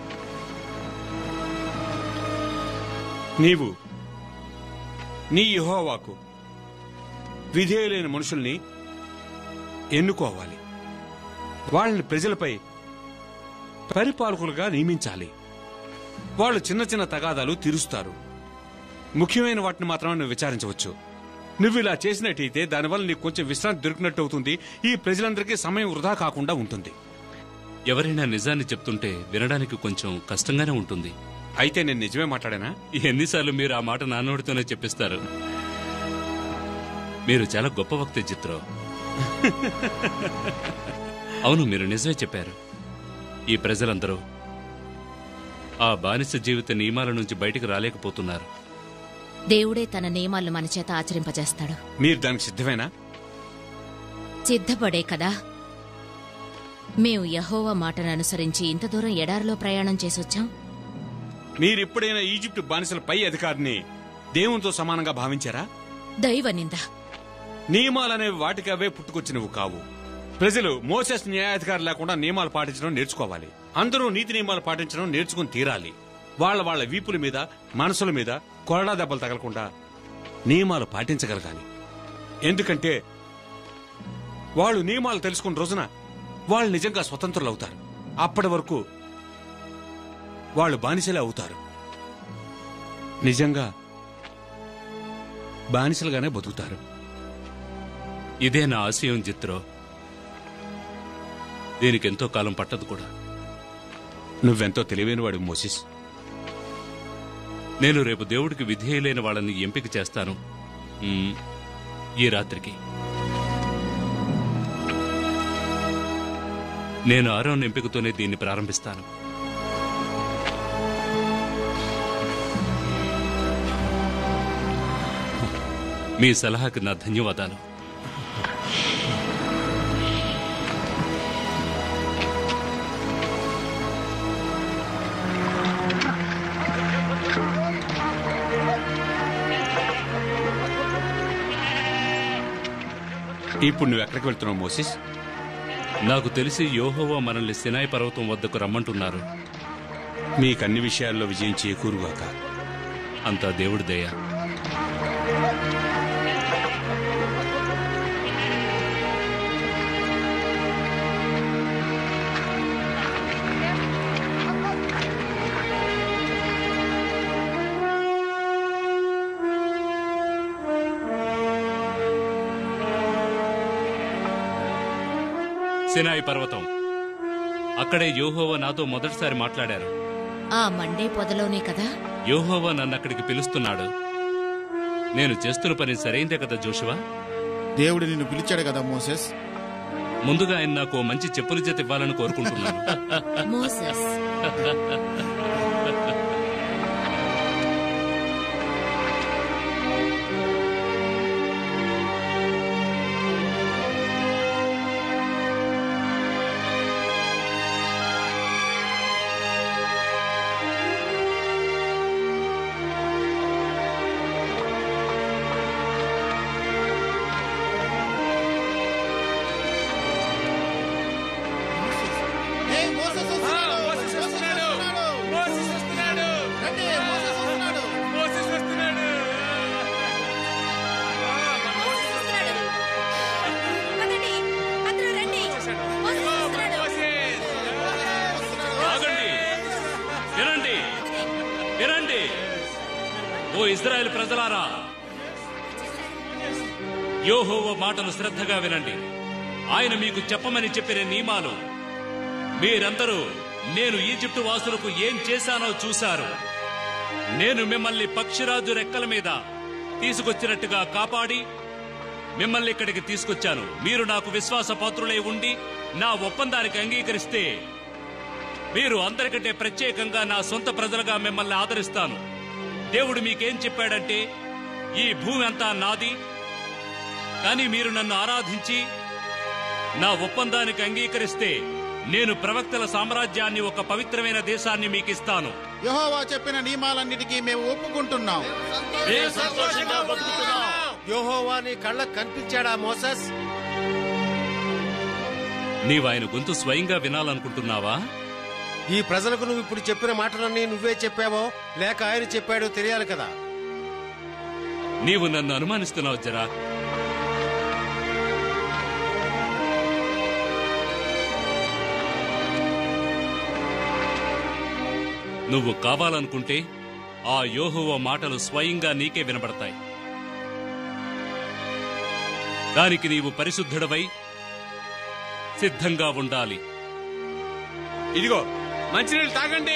నీవు నీ యెహోవాకు విధేయులైన మనుషుల్ని ఎన్నుకోవాలి. వాళ్ళని ప్రజలపై పరిపాలకులుగా నియమించాలి. వాళ్ళు చిన్న చిన్న తగాదాలు తీరుస్తారు. ముఖ్యమైన వాటిని మాత్రమే నువ్వు విచారించవచ్చు. నువ్వు ఇలా చేసినట్టయితే దానివల్ల నీకు కొంచెం విశ్రాంతి దొరికినట్టు అవుతుంది. ఈ ప్రజలందరికీ సమయం వృధా కాకుండా ఉంటుంది. ఎవరైనా నిజాన్ని చెప్తుంటే వినడానికి కొంచెం కష్టంగానే ఉంటుంది. అయితే నేను నిజమే మాట్లాడానా? ఎన్నిసార్లు మీరు ఆ మాట నాన్నోడితోనే చెప్పిస్తారు. మీరు చాలా గొప్ప వక్తే చిత్రో. అవును, మీరు నిజమే చెప్పారు. ఈ ప్రజలందరూ ఆ బానిస జీవిత నియమాల నుంచి బయటికి రాలేకపోతున్నారు. దేవుడే తన నియమాలను మన చేత ఆచరింపజేస్తాడు. మీరు దానికి సిద్ధమేనా? సిద్ధపడే కదా. మేము యెహోవా మాటను అనుసరించి ఇంత దూరం ఎడారిలో ప్రయాణం చేసొచ్చాం. మీరెప్పుడైనా ఈజిప్టు బానిసల పై అధికారిని దేవునితో సమానంగా భావించారా? దైవ నింద. నియమాలనేవి వాటికి అవే పుట్టుకొచ్చినవి కావు. ప్రజలు మోసెస్ న్యాయాధికారి లేకుండా నియమాలు పాటించడం నేర్చుకోవాలి. అందరూ నీతి నియమాలు పాటించడం నేర్చుకుని తీరాలి. వాళ్ళ వాళ్ళ వీపుల మీద, మనసుల మీద కొరడా దెబ్బలు తగలకుండా నియమాలు పాటించగలగాలి. ఎందుకంటే వాళ్ళు నియమాలు తెలుసుకున్న రోజున వాళ్ళు నిజంగా స్వతంత్రులు అవుతారు. అప్పటి వరకు వాళ్ళు బానిసలే అవుతారు. నిజంగా బానిసలుగానే బతుకుతారు. ఇదే నా ఆశయం చిత్రో. దీనికి ఎంతో కాలం పట్టదు కూడా. నువ్వెంతో తెలివైన వాడు మోసెస్. నేను రేపు దేవుడికి విధేయులైన వాళ్ళని ఎంపిక చేస్తాను. మ్మ్, ఈ రాత్రికి నేను ఆరోన్ ఎంపికతోనే దీన్ని ప్రారంభిస్తాను. మీ సలహాకి నా ధన్యవాదాలు. ఇప్పుడు నువ్వు ఎక్కడికి వెళ్తున్నావు మోసెస్? నాకు తెలిసి యెహోవా మనల్ని సినాయి పర్వతం వద్దకు రమ్మంటున్నారు. మీకన్ని విషయాల్లో విజయం చేకూరుగాక. అంతా దేవుడి దయ. సినాయి పర్వతం, అక్కడే యెహోవా నాతో మొదటిసారి మాట్లాడారు. ఆ మండే పొదలోనే కదా. యెహోవా నన్ను అక్కడికి పిలుస్తున్నాడు. నేను చేస్తున్న పని సరైందే కదా జోషువా? దేవుడు నిన్ను పిలిచాడు కదా మోసెస్. ముందుగా ఆయన నాకు ఓ మంచి చెప్పుల జత ఇవ్వాలని కోరుకుంటున్నాను. మోసెస్, ఓ ఇజ్రాయెల్ ప్రజలారా, యెహోవా మాటలు శ్రద్ధగా వినండి. ఆయన మీకు చెప్పమని చెప్పిన నియమాలు మీరందరూ నేను ఈజిప్టు వాసులకు ఏం చేశానో చూశారు. నేను మిమ్మల్ని పక్షిరాజు రెక్కల మీద తీసుకొచ్చినట్టుగా కాపాడి మిమ్మల్ని ఇక్కడికి తీసుకొచ్చాను. మీరు నాకు విశ్వాస పాత్రులై ఉండి నా ఒప్పందానికి అంగీకరిస్తే మీరు అందరికంటే ప్రత్యేకంగా నా సొంత ప్రజలుగా మిమ్మల్ని ఆదరిస్తాను. దేవుడు మీకేం చెప్పాడంటే, ఈ భూమి అంతా నాది, కానీ మీరు నన్ను ఆరాధించి నా ఒప్పందానికి అంగీకరిస్తే నేను ప్రవక్తల సామ్రాజ్యాన్ని, ఒక పవిత్రమైన దేశాన్ని మీకిస్తాను. యెహోవా చెప్పిన నియమాలన్నిటికీ మేము ఒప్పుకుంటున్నాం. యెహోవా నీ కళ్ళకు కనిపించాడా మోసెస్? నీవు ఆయన గొంతు స్వయంగా వినాలనుకుంటున్నావా? ఈ ప్రజలకు నువ్వు ఇప్పుడు చెప్పిన మాటలన్నీ నువ్వే చెప్పావో లేక ఆయన చెప్పాడో తెలియాలి కదా. నీవు నన్ను అనుమానిస్తున్నావు జరా. నువ్వు కావాలనుకుంటే ఆ యెహోవా మాటలు స్వయంగా నీకే వినబడతాయి. దానికి నీవు పరిశుద్ధుడవై సిద్ధంగా ఉండాలి. ఇదిగో మంచినీళ్ళు తాగండి.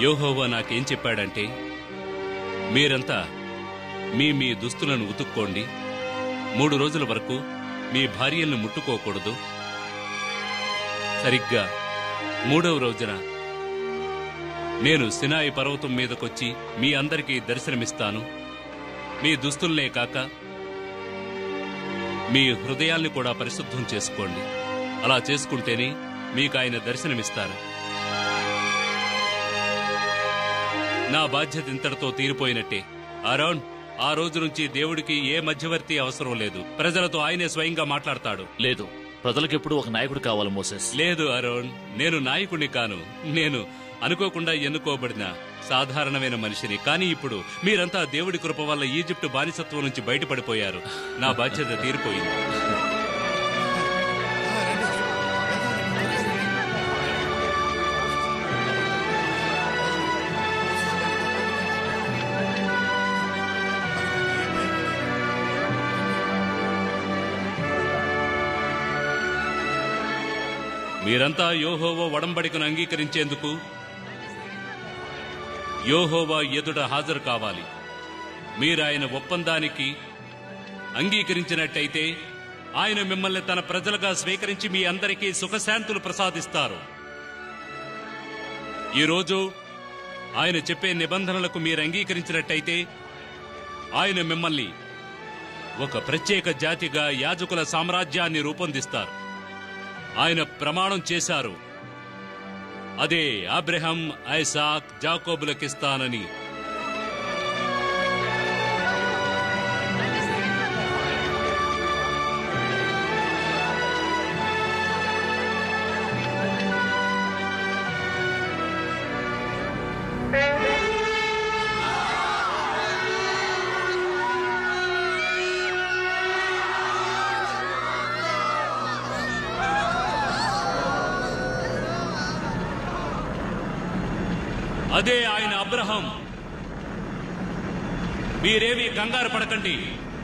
యెహోవా నాకేం చెప్పాడంటే, మీరంతా మీ మీ దుస్తులను ఉతుక్కోండి, మూడు రోజుల వరకు మీ భార్యలను ముట్టుకోకూడదు. సరిగ్గా మూడవ రోజున నేను సినాయి పర్వతం మీదకొచ్చి మీ అందరికీ దర్శనమిస్తాను. మీ దుస్తుల్నే కాక మీ హృదయాల్ని కూడా పరిశుద్ధం చేసుకోండి. అలా చేసుకుంటేనే మీకు ఆయన దర్శనమిస్తారు. నా బాధ్యత ఇంతటితో తీరిపోయినట్టే. ఆరోన్, ఆ రోజు నుంచి దేవుడికి ఏ మధ్యవర్తి అవసరం లేదు. ప్రజలతో ఆయనే స్వయంగా మాట్లాడతాడు. లేదు, ప్రజలకెప్పుడు ఒక నాయకుడు కావాలి మోసెస్. లేదు అరోన్, నేను నాయకుడిని కాను. నేను అనుకోకుండా ఎన్నుకోబడిన సాధారణమైన మనిషిని. కానీ ఇప్పుడు మీరంతా దేవుడి కృప వల్ల ఈజిప్టు బానిసత్వం నుంచి బయటపడిపోయారు. నా బాధ్యత తీరిపోయింది. మీరంతా యెహోవా ఒడంబడికను అంగీకరించేందుకు యెహోవా ఎదుట హాజరు కావాలి. మీరాయన ఒప్పందానికి అంగీకరించినట్టయితే ఆయన మిమ్మల్ని తన ప్రజలుగా స్వీకరించి మీ అందరికీ సుఖశాంతులు ప్రసాదిస్తారు. ఈరోజు ఆయన చెప్పే నిబంధనలకు మీరు అంగీకరించినట్టయితే ఆయన మిమ్మల్ని ఒక ప్రత్యేక జాతిగా, యాజకుల సామ్రాజ్యాన్ని రూపొందిస్తారు. ఆయన ప్రమాణం చేశారు, అదే అబ్రహాం, ఐసాక్, జాకోబులకిస్తానని. అదే ఆయన అబ్రహాం. మీరేమీ కంగారు పడకండి.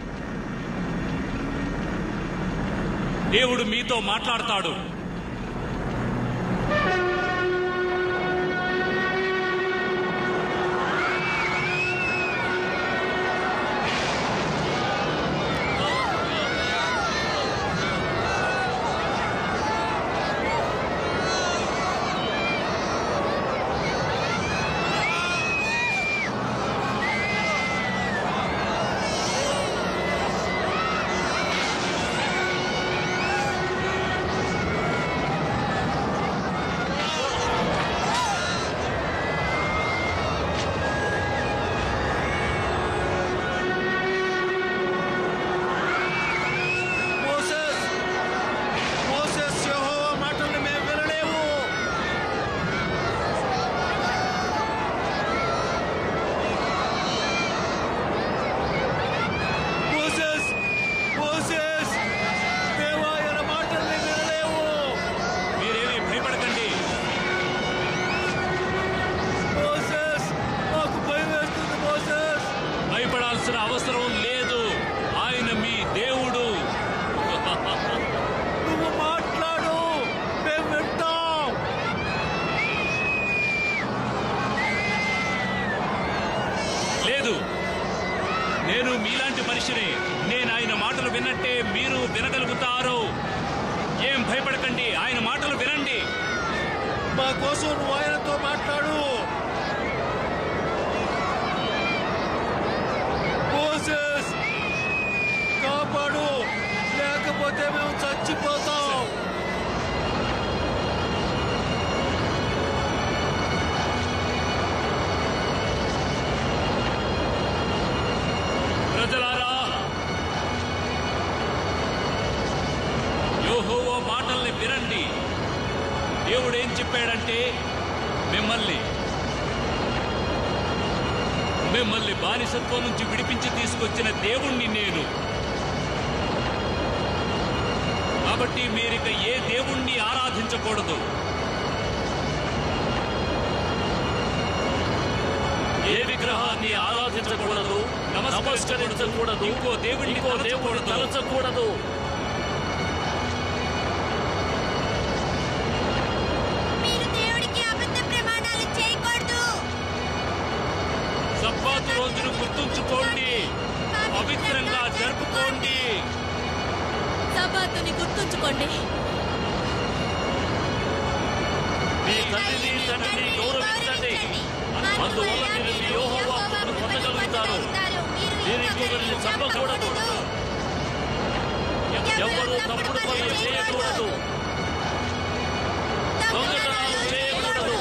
దేవుడు మీతో మాట్లాడతాడు. అవసరం లేదు. ఆయన మీ దేవుడు. నువ్వు మాట్లాడు, మేము వింటాం. లేదు, నేను మీలాంటి మనిషిని. నేను ఆయన మాటలు విన్నట్టే మీరు వినగలుగుతారు. ఏం భయపడకండి, ఆయన మాటలు వినండి. మా కోసం నువ్వు ఆయనతో మాట్లాడు. మోసెస్, కాపాడు, లేకపోతే మేము చచ్చిపోతాం. ప్రజలారా, యెహోవా మాటల్ని వినండి. దేవుడేం చెప్పాడంటే, మిమ్మల్ని మిమ్మల్ని బానిసత్వం నుంచి విడిపించి తీసుకొచ్చిన దేవుణ్ణి నేను. కాబట్టి మీరిక ఏ దేవుణ్ణి ఆరాధించకూడదు, ఏ విగ్రహాన్ని ఆరాధించకూడదు, నమస్కరించకూడదు, ఇంకో దేవుణ్ణి ఇంకో దేవుడు తలచకూడదు. మీరు దేవుడికి అబద్ధ ప్రమాణాలు చేయకూడదు. సబ్బాతు రోజును గుర్తుంచుకోండి, పవిత్రంగా జరుపుకోండి. సబ్బాతుని గుర్తుంచుకోండి. మీ తల్లిని తండ్రిని గౌరవించండి, అందువల్ల మీరు మీ యెహోవా కృపను పొందగలుగుతారు. మీరు ఇంకొకరిని చంపకూడదు, ఎవరు తప్పుడు పనులు చేయకూడదు, దొంగతనాలు చేయకూడదు,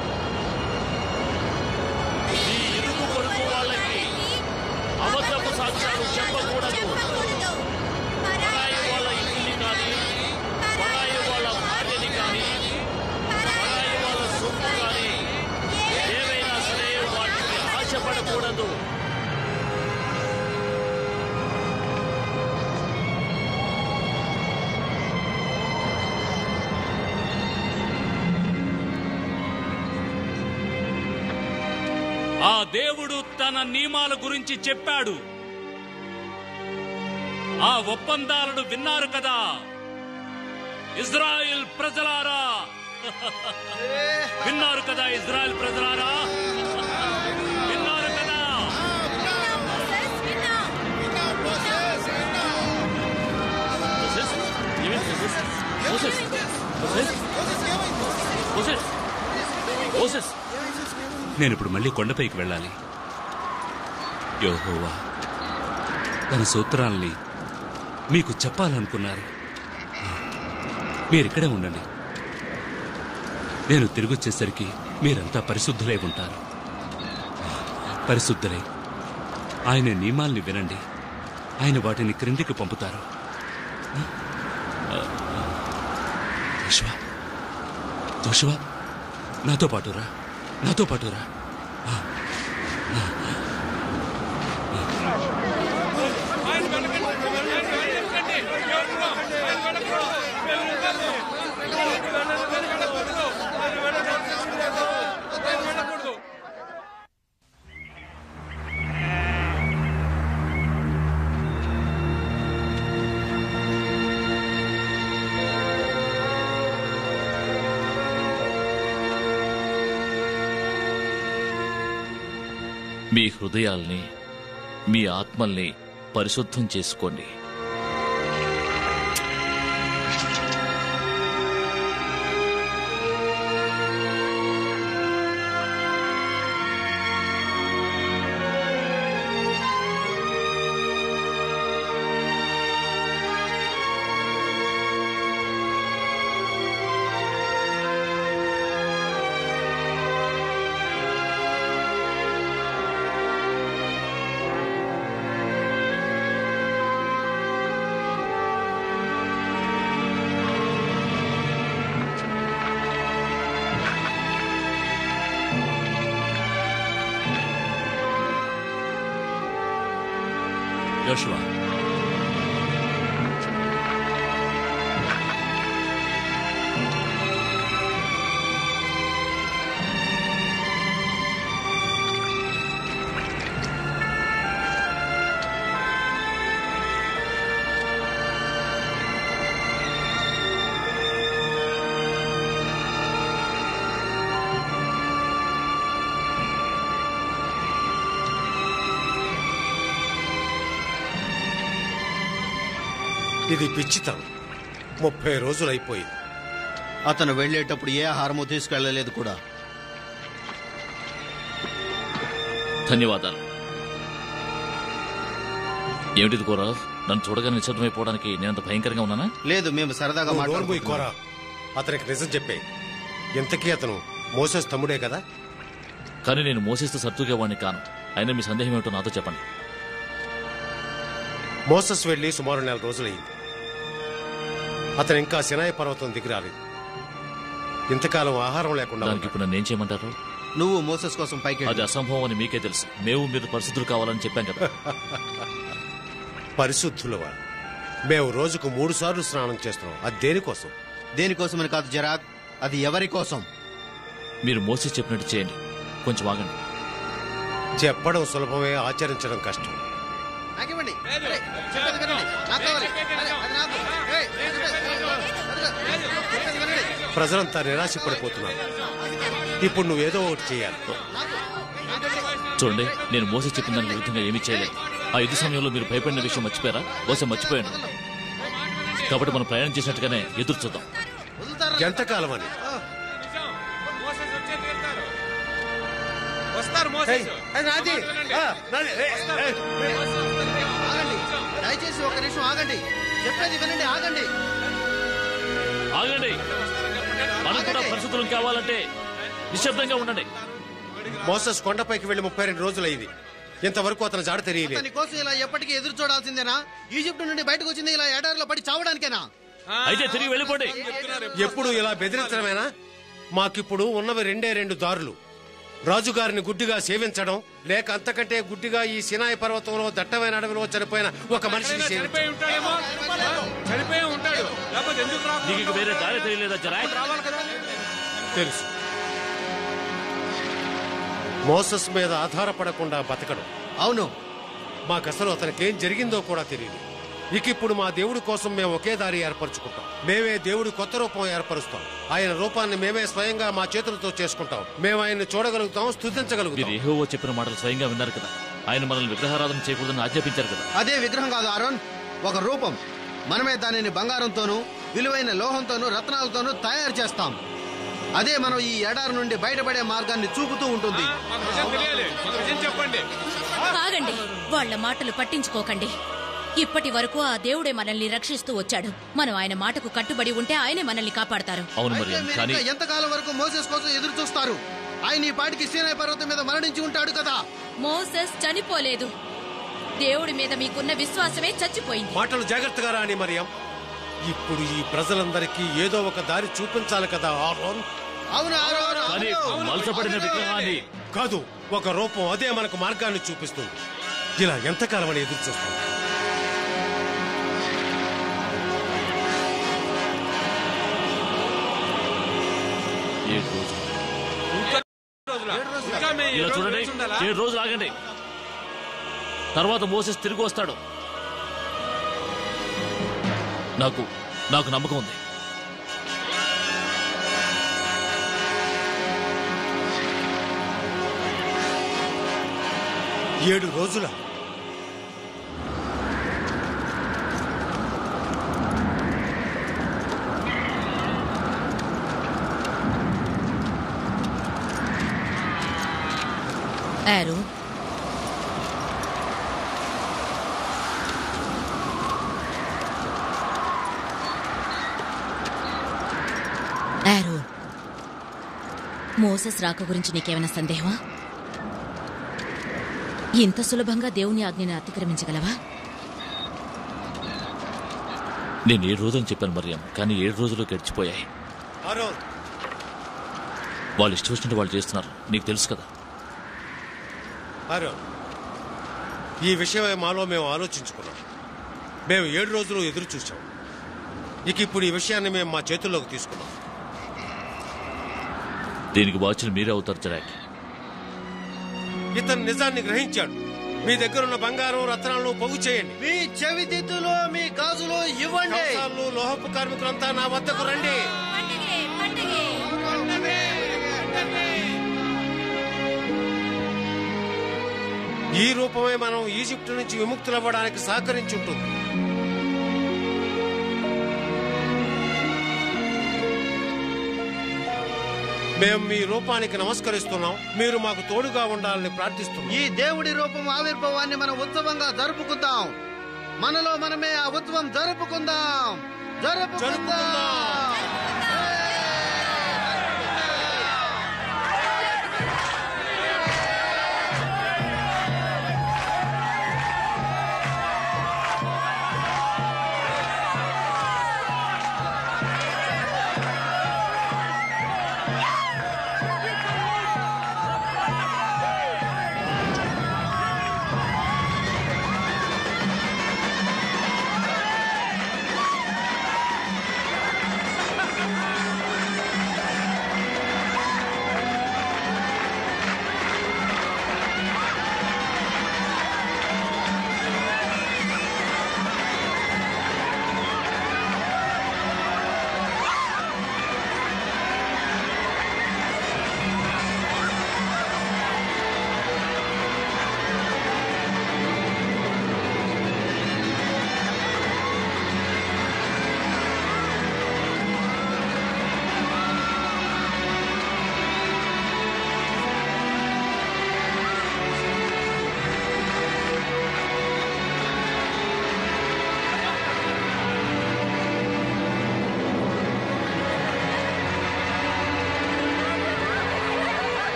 మీ ఇరుగు పొరుగు వాళ్ళకి అబద్ధపు సాక్ష్యాలు చెప్పకూడదు, పరాయి వాళ్ళ ఇంటిని కానీ, పరాయి వాళ్ళ భార్యని కానీ, పరాయి వాళ్ళ సొమ్ము కానీ ఏవైనా సరే వాటికి ఆశపడకూడదు. ఆ దేవుడు తన నియమాల గురించి చెప్పాడు. ఆ ఒప్పందాలను విన్నారు కదా ఇజ్రాయెల్ ప్రజలారా, విన్నారు కదా ఇజ్రాయెల్ ప్రజలారా, విన్నారు కదా. నేను ఇప్పుడు మళ్ళీ కొండపైకి వెళ్ళాలి. యెహోవా తన సూత్రాల్ని మీకు చెప్పాలనుకున్నారు. మీరిక్కడే ఉండండి. నేను తిరిగొచ్చేసరికి మీరంతా పరిశుద్ధులై ఉంటారు. పరిశుద్ధులై ఆయన నియమాల్ని వినండి. ఆయన వాటిని క్రిందికి పంపుతారు. జోషువా, జోషువా, నాతో పాటురా, నాతో పాటురా. మీ హృదయాల్ని, మీ ఆత్మల్ని పరిశుద్ధం చేసుకోండి. జోషువా, ఇది పిచ్చితనం. ముప్పై రోజులు అయిపోయింది. అతను వెళ్లేటప్పుడు ఏ ఆహారము తీసుకెళ్లలేదు కూడా. ధన్యవాదాలు. ఏమిటిది కోరా? నన్ను చూడగానే నిశ్శబ్దమైపోవడానికి నేనంత భయంకరంగా ఉన్నానా? లేదు, మేము సరదాగా మాట్లాడుకోరా. అతనికి నిజం చెప్పే. ఇంతకీ అతను మోసెస్ తమ్ముడే కదా? కానీ నేను మోసేస్తూ సర్దుకేవాడిని కాను. అయినా మీ సందేహం ఏమిటో నాతో చెప్పండి. మోసెస్ వెళ్లి సుమారు నెల రోజులయ్యింది. అతను ఇంకా సినాయి పర్వతం దిగి రాలేదు. ఇంతకాలం ఆహారం లేకుండా దానికి ఇప్పుడు నన్ను ఏం చేయమంటారు? నువ్వు మోసెస్ కోసం పైకి. అది అసంభవం అని మీకే తెలుసు. మేము మీరు పరిశుద్ధులు కావాలని చెప్పాం కదా. పరిశుద్ధులవా? మేము రోజుకు మూడు సార్లు స్నానం చేస్తున్నాం. అది దేనికోసం? దేనికోసమని కాదు జరాద్, అది ఎవరి కోసం? మీరు మోసెస్ చెప్పినట్టు చేయండి. కొంచెం ఆగండి. చెప్పడం సులభమే, ఆచరించడం కష్టం. ప్రజలంతా నిరాశ పడిపోతున్నారు. ఇప్పుడు నువ్వేదో ఒకటి చేయాలి. చూడండి, నేను మోసే చెప్పిన దానికి విరుద్ధంగా ఏమీ చేయలేదు. ఆ యుద్ధ సమయంలో మీరు భయపడిన విషయం మర్చిపోయారా? బహుశా మర్చిపోయాను. కాబట్టి మనం ప్రయాణం చేసినట్టుగానే ఎదురు చూద్దాం. ఎంతకాలం అని? దయచేసి ఒక నిమిషం ఆగండి, చెప్పేది వినండి. ఆగండి ఆగండి మనం కూడా పరిస్థితులు కావాలంటే నిశ్శబ్దంగా ఉండండి. మోసెస్ కొండపైకి వెళ్లి ముప్పై రెండు రోజులైంది. ఇంతవరకు అతను జాడ తెలియలేదు. అతని కోసం ఇలా ఎప్పటికీ ఎదురు చూడాల్సిందేనా? ఈజిప్ట్ నుండి బయటకు వచ్చింది ఇలా ఎడారిలో పడి చావడానికేనా? అయితే తిరిగి వెళ్ళిపోండి. ఎప్పుడు ఇలా బెదిరించడమేనా? మాకిప్పుడు ఉన్నవి రెండే రెండు దారులు: రాజుగారిని గుడ్డిగా సేవించడం, లేక అంతకంటే గుడ్డిగా ఈ సినాయి పర్వతంలో దట్టమైన అడవిలో చనిపోయిన ఒక మనిషిని సేవించడం. నీకు వేరే దారి తెలియలేదా జరాయ్? తెలుసు. మోసెస్ మీద ఆధారపడకుండా బతకడం. అవును, మాకసలు అతనికి ఏం జరిగిందో కూడా తెలియదు. ఇక ఇప్పుడు మా దేవుడి కోసం మేము ఒకే దారి ఏర్పరచుకుంటాం. మేమే దేవుడి కొత్త రూపం ఏర్పరుస్తాం. ఆయన రూపాన్ని మేమే స్వయంగా మా చేతులతో చేసుకుంటాం. మేము ఆయన్ని చూడగలుగుతాం, స్తుతించగలుగుతాం. మీరు యెహోవా చెప్పిన మాటలు స్వయంగా విన్నారు కదా. ఆయన మనల్ని విగ్రహారాధన చేయకూడదని ఆజ్ఞాపించారు కదా. అదే విగ్రహం కాదు ఆరోన్, ఒక రూపం. మనమే దానిని బంగారంతోనూ విలువైన లోహంతోనూ రత్నాలతోనూ తయారు చేస్తాం. అదే మనం ఈ ఎడారి నుండి బయటపడే మార్గాన్ని చూపుతూ ఉంటుంది. ఆగండి, వాళ్ల మాటలు పట్టించుకోకండి. ఇప్పటి వరకు ఆ దేవుడే మనల్ని రక్షిస్తూ వచ్చాడు. మనం ఆయన మాటకు కట్టుబడి ఉంటే ఆయనే మనల్ని కాపాడతారు. ఎంతకాలం వరకు మోసెస్ కోసం ఎదురు చూస్తారు? ఆయన ఈ పాటికి సీనాయి పర్వతం మీద మరణించి ఉంటాడు కదా. మోసెస్ చనిపోలేదు. దేవుడి మీద మీకున్న విశ్వాసమే చచ్చిపోయింది. మాటలు జాగ్రత్తగా రాని మరియం. ఇప్పుడు ఈ ప్రజలందరికీ ఏదో ఒక దారి చూపించాలి కదా ఆరోన్. విగ్రహాన్ని కాదు, ఒక రూపం. అదే మనకు మార్గాన్ని చూపిస్తుంది. ఇలా ఎంతకాలం అని ఎదురు చూస్తాం? ఇలా చూడండి, ఏడు రోజులు ఆగండి. తర్వాత మోసెస్ తిరిగి వస్తాడు. నాకు నాకు నమ్మకం ఉంది. ఏడు రోజుల ఆరో, ఆరో, మోసెస్ రాక గురించి నీకేమైనా సందేహమా? ఇంత సులభంగా దేవుని ఆజ్ఞని అతిక్రమించగలవా? నేను ఏడు రోజులు చెప్పాను మరియం, కానీ ఏడు రోజులు గడిచిపోయాయి. వాళ్ళు ఇష్టం వచ్చినట్టు వాళ్ళు చేస్తున్నారు, నీకు తెలుసు కదా. ఈ విషయమై మాలో మేము ఆలోచించుకున్నాం. మేము ఏడు రోజులు ఎదురు చూసాం. ఇక ఇప్పుడు ఈ విషయాన్ని మేము మా చేతుల్లోకి తీసుకున్నాం. దీనికి బాధ్యులు మీరే అవుతారు జరాక్. ఇతను నిజాన్ని గ్రహించాడు. మీ దగ్గరున్న బంగారం రత్నాలను పోగు చేయండి. మీ చెవిదిద్దులో మీ గాజులు ఇవ్వండి. లోహపు కార్మికులంతా నా వద్దకు రండి. ఈ రూపమే మనం ఈజిప్టు నుంచి విముక్తులవ్వడానికి సహకరించుంటుంది. మేము మీ రూపానికి నమస్కరిస్తున్నాం. మీరు మాకు తోడుగా ఉండాలని ప్రార్థిస్తున్నాం. ఈ దేవుడి రూపం ఆవిర్భావాన్ని మనం ఉత్సవంగా జరుపుకుందాం. మనలో మనమే ఆ ఉత్సవం జరుపుకుందాం జరుపుకుందాం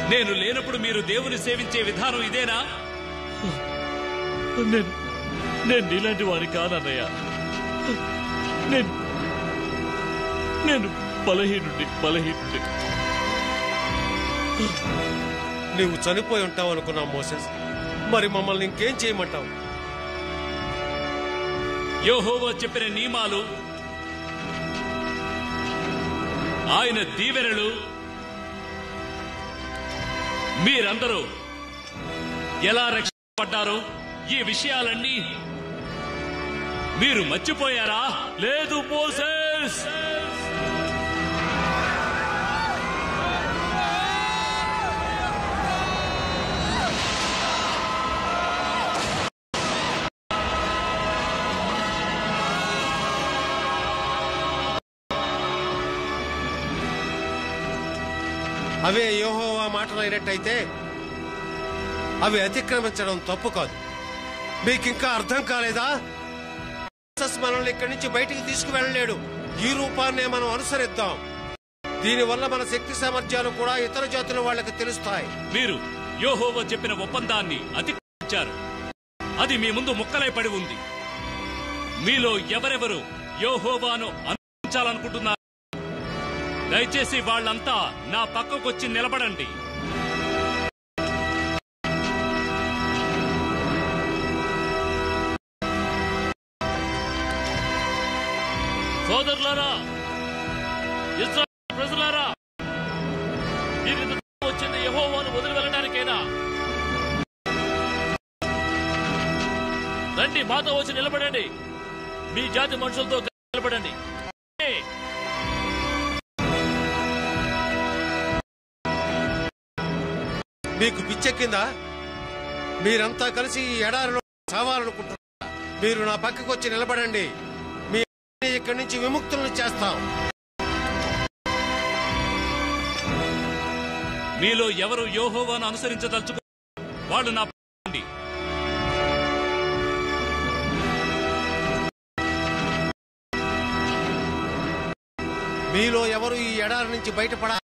నేను లేనప్పుడు మీరు దేవుని సేవించే విధానం ఇదేనా? నేను నేను నీలాంటి వారి కాదన్నయ్య. నేను నేను బలహీనుడి బలహీనుడి నువ్వు చనిపోయి ఉంటావు అనుకున్నాం మోసెస్. మరి మమ్మల్ని ఇంకేం చేయమంటావు? యెహోవా చెప్పిన నియమాలు, ఆయన దీవెనలు మీరందరూ ఎలా రక్షించబడ్డారో ఈ విషయాలన్నీ మీరు మర్చిపోయారా? లేదు మోసెస్. అవే యెహోవా మాటలు అయినట్టయితే అవి అతిక్రమించడం తప్పు కాదు. మీకింకా అర్థం కాలేదా? మనల్ని ఇక్కడి నుంచి బయటికి తీసుకువెళ్ళలేడు. ఈ రూపాన్నే మనం అనుసరిద్దాం. దీనివల్ల మన శక్తి సామర్థ్యాలు కూడా ఇతర జాతుల వాళ్ళకి తెలుస్తాయి. మీరు యెహోవా చెప్పిన ఒప్పందాన్ని అతిక్రమించారు. అది మీ ముందు ముక్కలై పడి ఉంది. మీలో ఎవరెవరు యెహోవాను అనుసరించాలనుకుంటున్నారు? దయచేసి వాళ్ళంతా నా పక్కకొచ్చి నిలబడండి. సోదరులారా, ఇశ్రాయేలు ప్రజలారా, మీరు వచ్చింది యెహోవాను వదిలి వెళ్ళడానికేనా? రండి, మాతో వచ్చి నిలబడండి. మీ జాతి మనుషులతో నిలబడండి. మీకు పిచ్చెక్కిందా? మీరంతా కలిసి ఈ ఎడారిలో చావాలనుకుంటున్నారా? మీరు నా పక్కకు వచ్చి నిలబడండి. మీ ఇక్కడి నుంచి విముక్తులను చేస్తాం. మీలో ఎవరు యెహోవాను అనుసరించదలుచుకో వాళ్ళు నా పక్కన. మీలో ఎవరు ఈ ఎడారి నుంచి బయటపడా